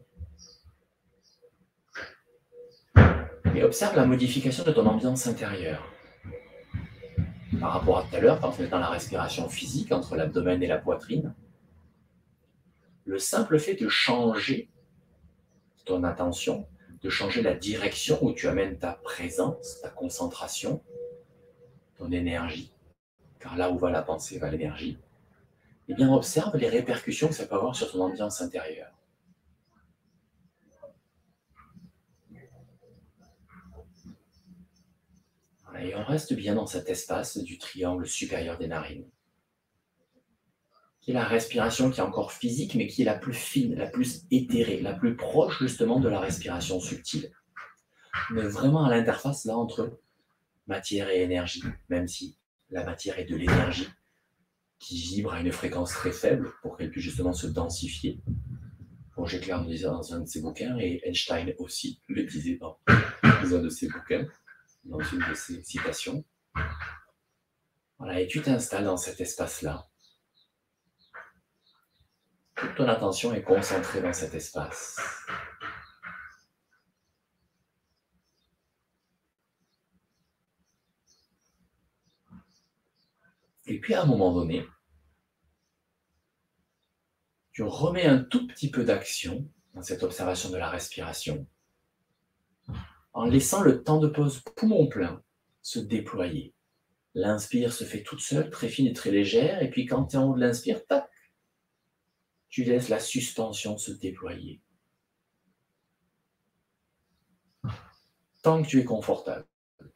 S1: Et observe la modification de ton ambiance intérieure. Par rapport à tout à l'heure, quand on est dans la respiration physique, entre l'abdomen et la poitrine, le simple fait de changer ton attention, de changer la direction où tu amènes ta présence, ta concentration, ton énergie, car là où va la pensée, va l'énergie, eh bien observe les répercussions que ça peut avoir sur ton ambiance intérieure. Voilà, et on reste bien dans cet espace du triangle supérieur des narines, qui est la respiration qui est encore physique, mais qui est la plus fine, la plus éthérée, la plus proche justement de la respiration subtile. On est vraiment à l'interface là entre matière et énergie, même si la matière est de l'énergie qui vibre à une fréquence très faible pour qu'elle puisse justement se densifier. Roger Clair nous disait dans un de ses bouquins, et Einstein aussi le disait dans un de ses bouquins, dans une de ses citations. Voilà, et tu t'installes dans cet espace-là. Toute ton attention est concentrée dans cet espace. Et puis à un moment donné, tu remets un tout petit peu d'action dans cette observation de la respiration, en laissant le temps de pause poumon plein se déployer. L'inspire se fait toute seule, très fine et très légère, et puis quand tu es en haut de l'inspire, tac, tu laisses la suspension se déployer. Tant que tu es confortable.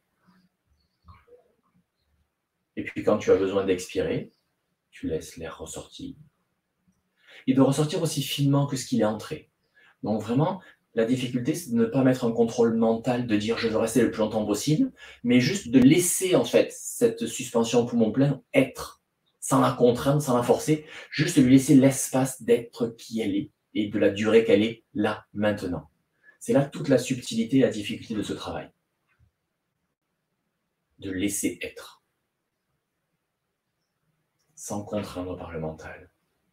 S1: Et puis quand tu as besoin d'expirer, tu laisses l'air ressortir. Il doit ressortir aussi finement que ce qu'il est entré. Donc vraiment, la difficulté, c'est de ne pas mettre un contrôle mental, de dire je veux rester le plus longtemps possible, mais juste de laisser en fait cette suspension poumon plein être, sans la contraindre, sans la forcer, juste lui laisser l'espace d'être qui elle est et de la durée qu'elle est là, maintenant. C'est là toute la subtilité et la difficulté de ce travail. De laisser être, sans contraindre par le mental.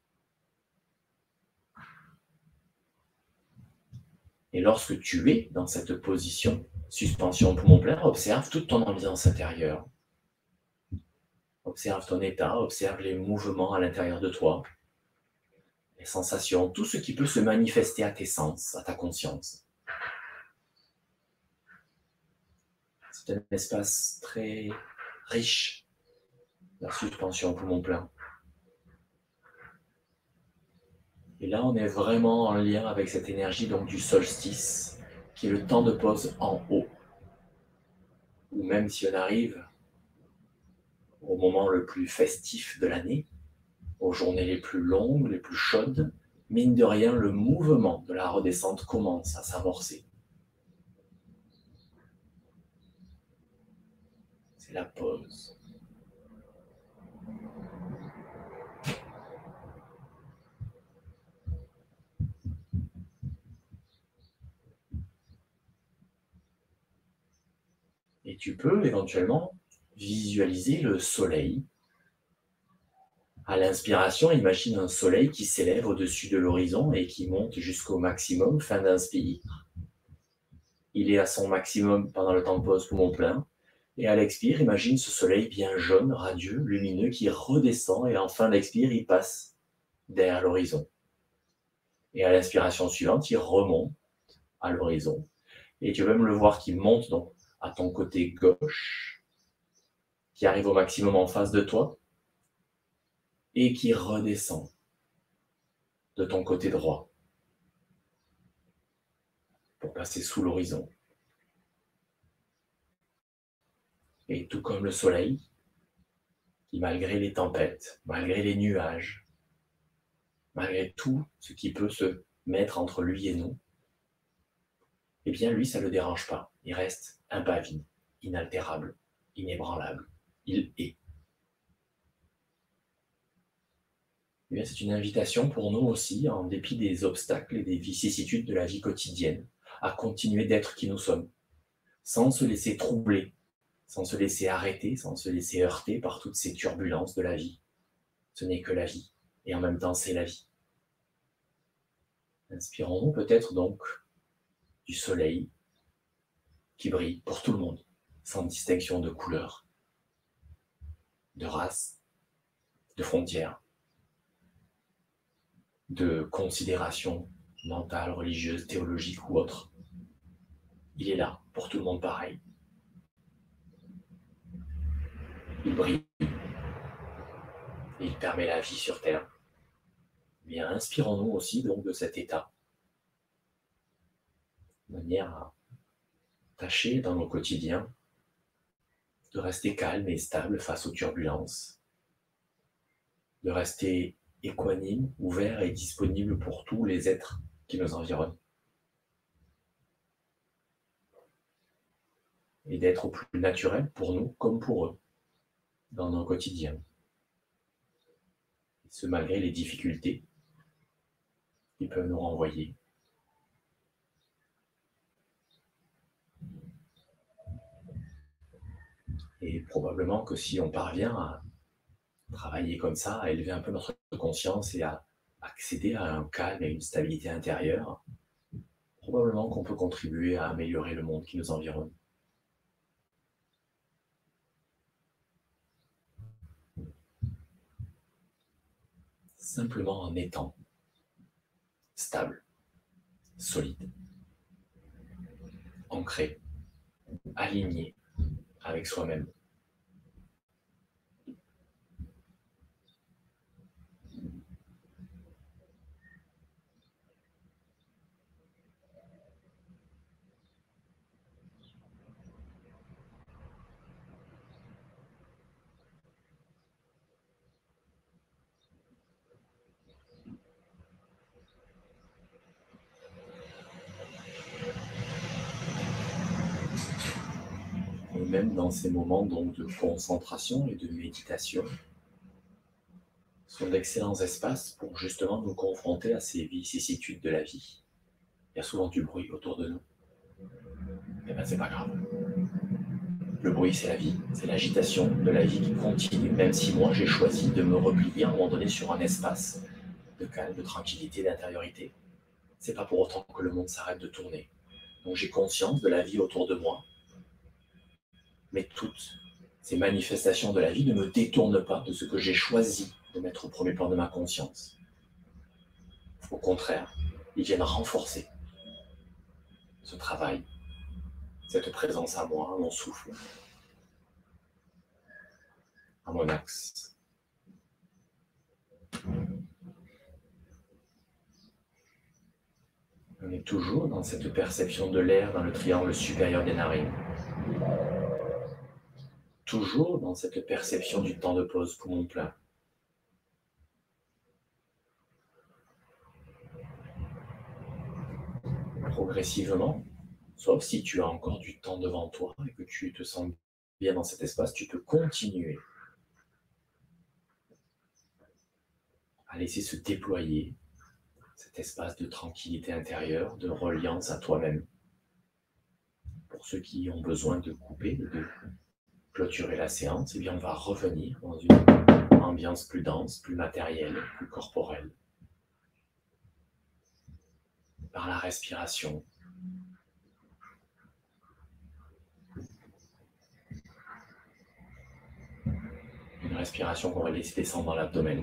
S1: Et lorsque tu es dans cette position, suspension poumon plein, observe toute ton ambiance intérieure. Observe ton état, observe les mouvements à l'intérieur de toi, les sensations, tout ce qui peut se manifester à tes sens, à ta conscience. C'est un espace très riche, la suspension poumon plein. Et là, on est vraiment en lien avec cette énergie donc du solstice, qui est le temps de pause en haut. Ou même si on arrive au moment le plus festif de l'année, aux journées les plus longues, les plus chaudes, mine de rien, le mouvement de la redescente commence à s'amorcer. C'est la pause. Et tu peux éventuellement visualiser le soleil. À l'inspiration, imagine un soleil qui s'élève au-dessus de l'horizon et qui monte jusqu'au maximum, fin d'inspire. Il est à son maximum pendant le temps de pause poumon plein. Et à l'expire, imagine ce soleil bien jaune, radieux, lumineux, qui redescend et en fin d'expire, il passe derrière l'horizon. Et à l'inspiration suivante, il remonte à l'horizon. Et tu peux même le voir qui monte donc à ton côté gauche, qui arrive au maximum en face de toi, et qui redescend de ton côté droit pour passer sous l'horizon. Et tout comme le soleil, qui malgré les tempêtes, malgré les nuages, malgré tout ce qui peut se mettre entre lui et nous, eh bien lui, ça ne le dérange pas. Il reste impavide, inaltérable, inébranlable. Il est. Eh bien, c'est une invitation pour nous aussi, en dépit des obstacles et des vicissitudes de la vie quotidienne, à continuer d'être qui nous sommes, sans se laisser troubler, sans se laisser arrêter, sans se laisser heurter par toutes ces turbulences de la vie. Ce n'est que la vie, et en même temps c'est la vie. Inspirons-nous peut-être donc du soleil qui brille pour tout le monde, sans distinction de couleur, de race, de frontières, de considérations mentales, religieuses, théologiques ou autres. Il est là, pour tout le monde pareil. Il brille, et il permet la vie sur Terre. Bien, inspirons-nous aussi donc de cet état, de manière à tâcher dans nos quotidiens de rester calme et stable face aux turbulences, de rester équanime, ouvert et disponible pour tous les êtres qui nous environnent. Et d'être au plus naturel pour nous comme pour eux, dans nos quotidiens. Et ce, malgré les difficultés qu'ils peuvent nous renvoyer. Et probablement que si on parvient à travailler comme ça, à élever un peu notre conscience et à accéder à un calme et une stabilité intérieure, probablement qu'on peut contribuer à améliorer le monde qui nous environne. Simplement en étant stable, solide, ancré, aligné avec soi-même. Et même dans ces moments donc, de concentration et de méditation, sont d'excellents espaces pour justement nous confronter à ces vicissitudes de la vie. Il y a souvent du bruit autour de nous. Et bien c'est pas grave. Le bruit c'est la vie, c'est l'agitation de la vie qui continue, même si moi j'ai choisi de me replier à un moment donné sur un espace de calme, de tranquillité, d'intériorité. C'est pas pour autant que le monde s'arrête de tourner. Donc j'ai conscience de la vie autour de moi, mais toutes ces manifestations de la vie ne me détournent pas de ce que j'ai choisi de mettre au premier plan de ma conscience. Au contraire, ils viennent renforcer ce travail, cette présence à moi, à mon souffle, à mon axe. On est toujours dans cette perception de l'air dans le triangle supérieur des narines. Toujours dans cette perception du temps de pause poumon plein. Progressivement, sauf si tu as encore du temps devant toi et que tu te sens bien dans cet espace, tu peux continuer à laisser se déployer cet espace de tranquillité intérieure, de reliance à toi-même. Pour ceux qui ont besoin de couper, de clôturer la séance, eh bien on va revenir dans une ambiance plus dense, plus matérielle, plus corporelle. Par la respiration. Une respiration qu'on va laisser descendre dans l'abdomen.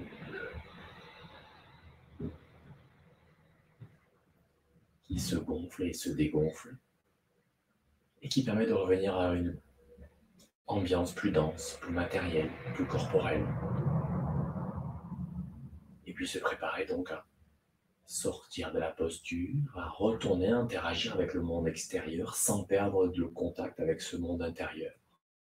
S1: Qui se gonfle et se dégonfle. Et qui permet de revenir à une ambiance plus dense, plus matérielle, plus corporelle. Et puis se préparer donc à sortir de la posture, à retourner interagir avec le monde extérieur sans perdre le contact avec ce monde intérieur.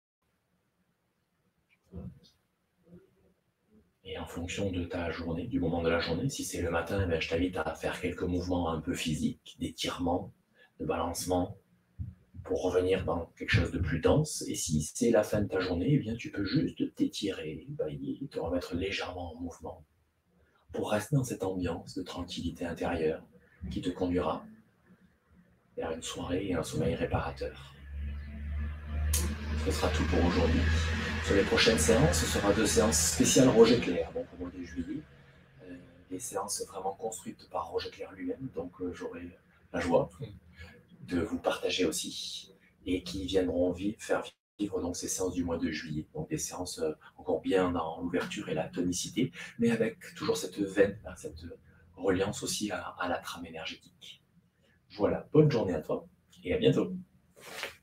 S1: Et en fonction de ta journée, du moment de la journée, si c'est le matin, eh bien, je t'invite à faire quelques mouvements un peu physiques, d'étirement, de balancement, pour revenir dans quelque chose de plus dense. Et si c'est la fin de ta journée, eh bien, tu peux juste t'étirer, bailler, te remettre légèrement en mouvement, pour rester dans cette ambiance de tranquillité intérieure qui te conduira vers une soirée et un sommeil réparateur. Ce sera tout pour aujourd'hui. Sur les prochaines séances, ce sera 2 séances spéciales Roger Clair, donc au mois de juillet. Des séances vraiment construites par Roger Clair lui-même, donc j'aurai la joie de vous partager aussi, et qui viendront faire vivre donc ces séances du mois de juillet. Donc des séances encore bien dans l'ouverture et la tonicité, mais avec toujours cette veine, cette reliance aussi à la trame énergétique. Voilà, bonne journée à toi et à bientôt.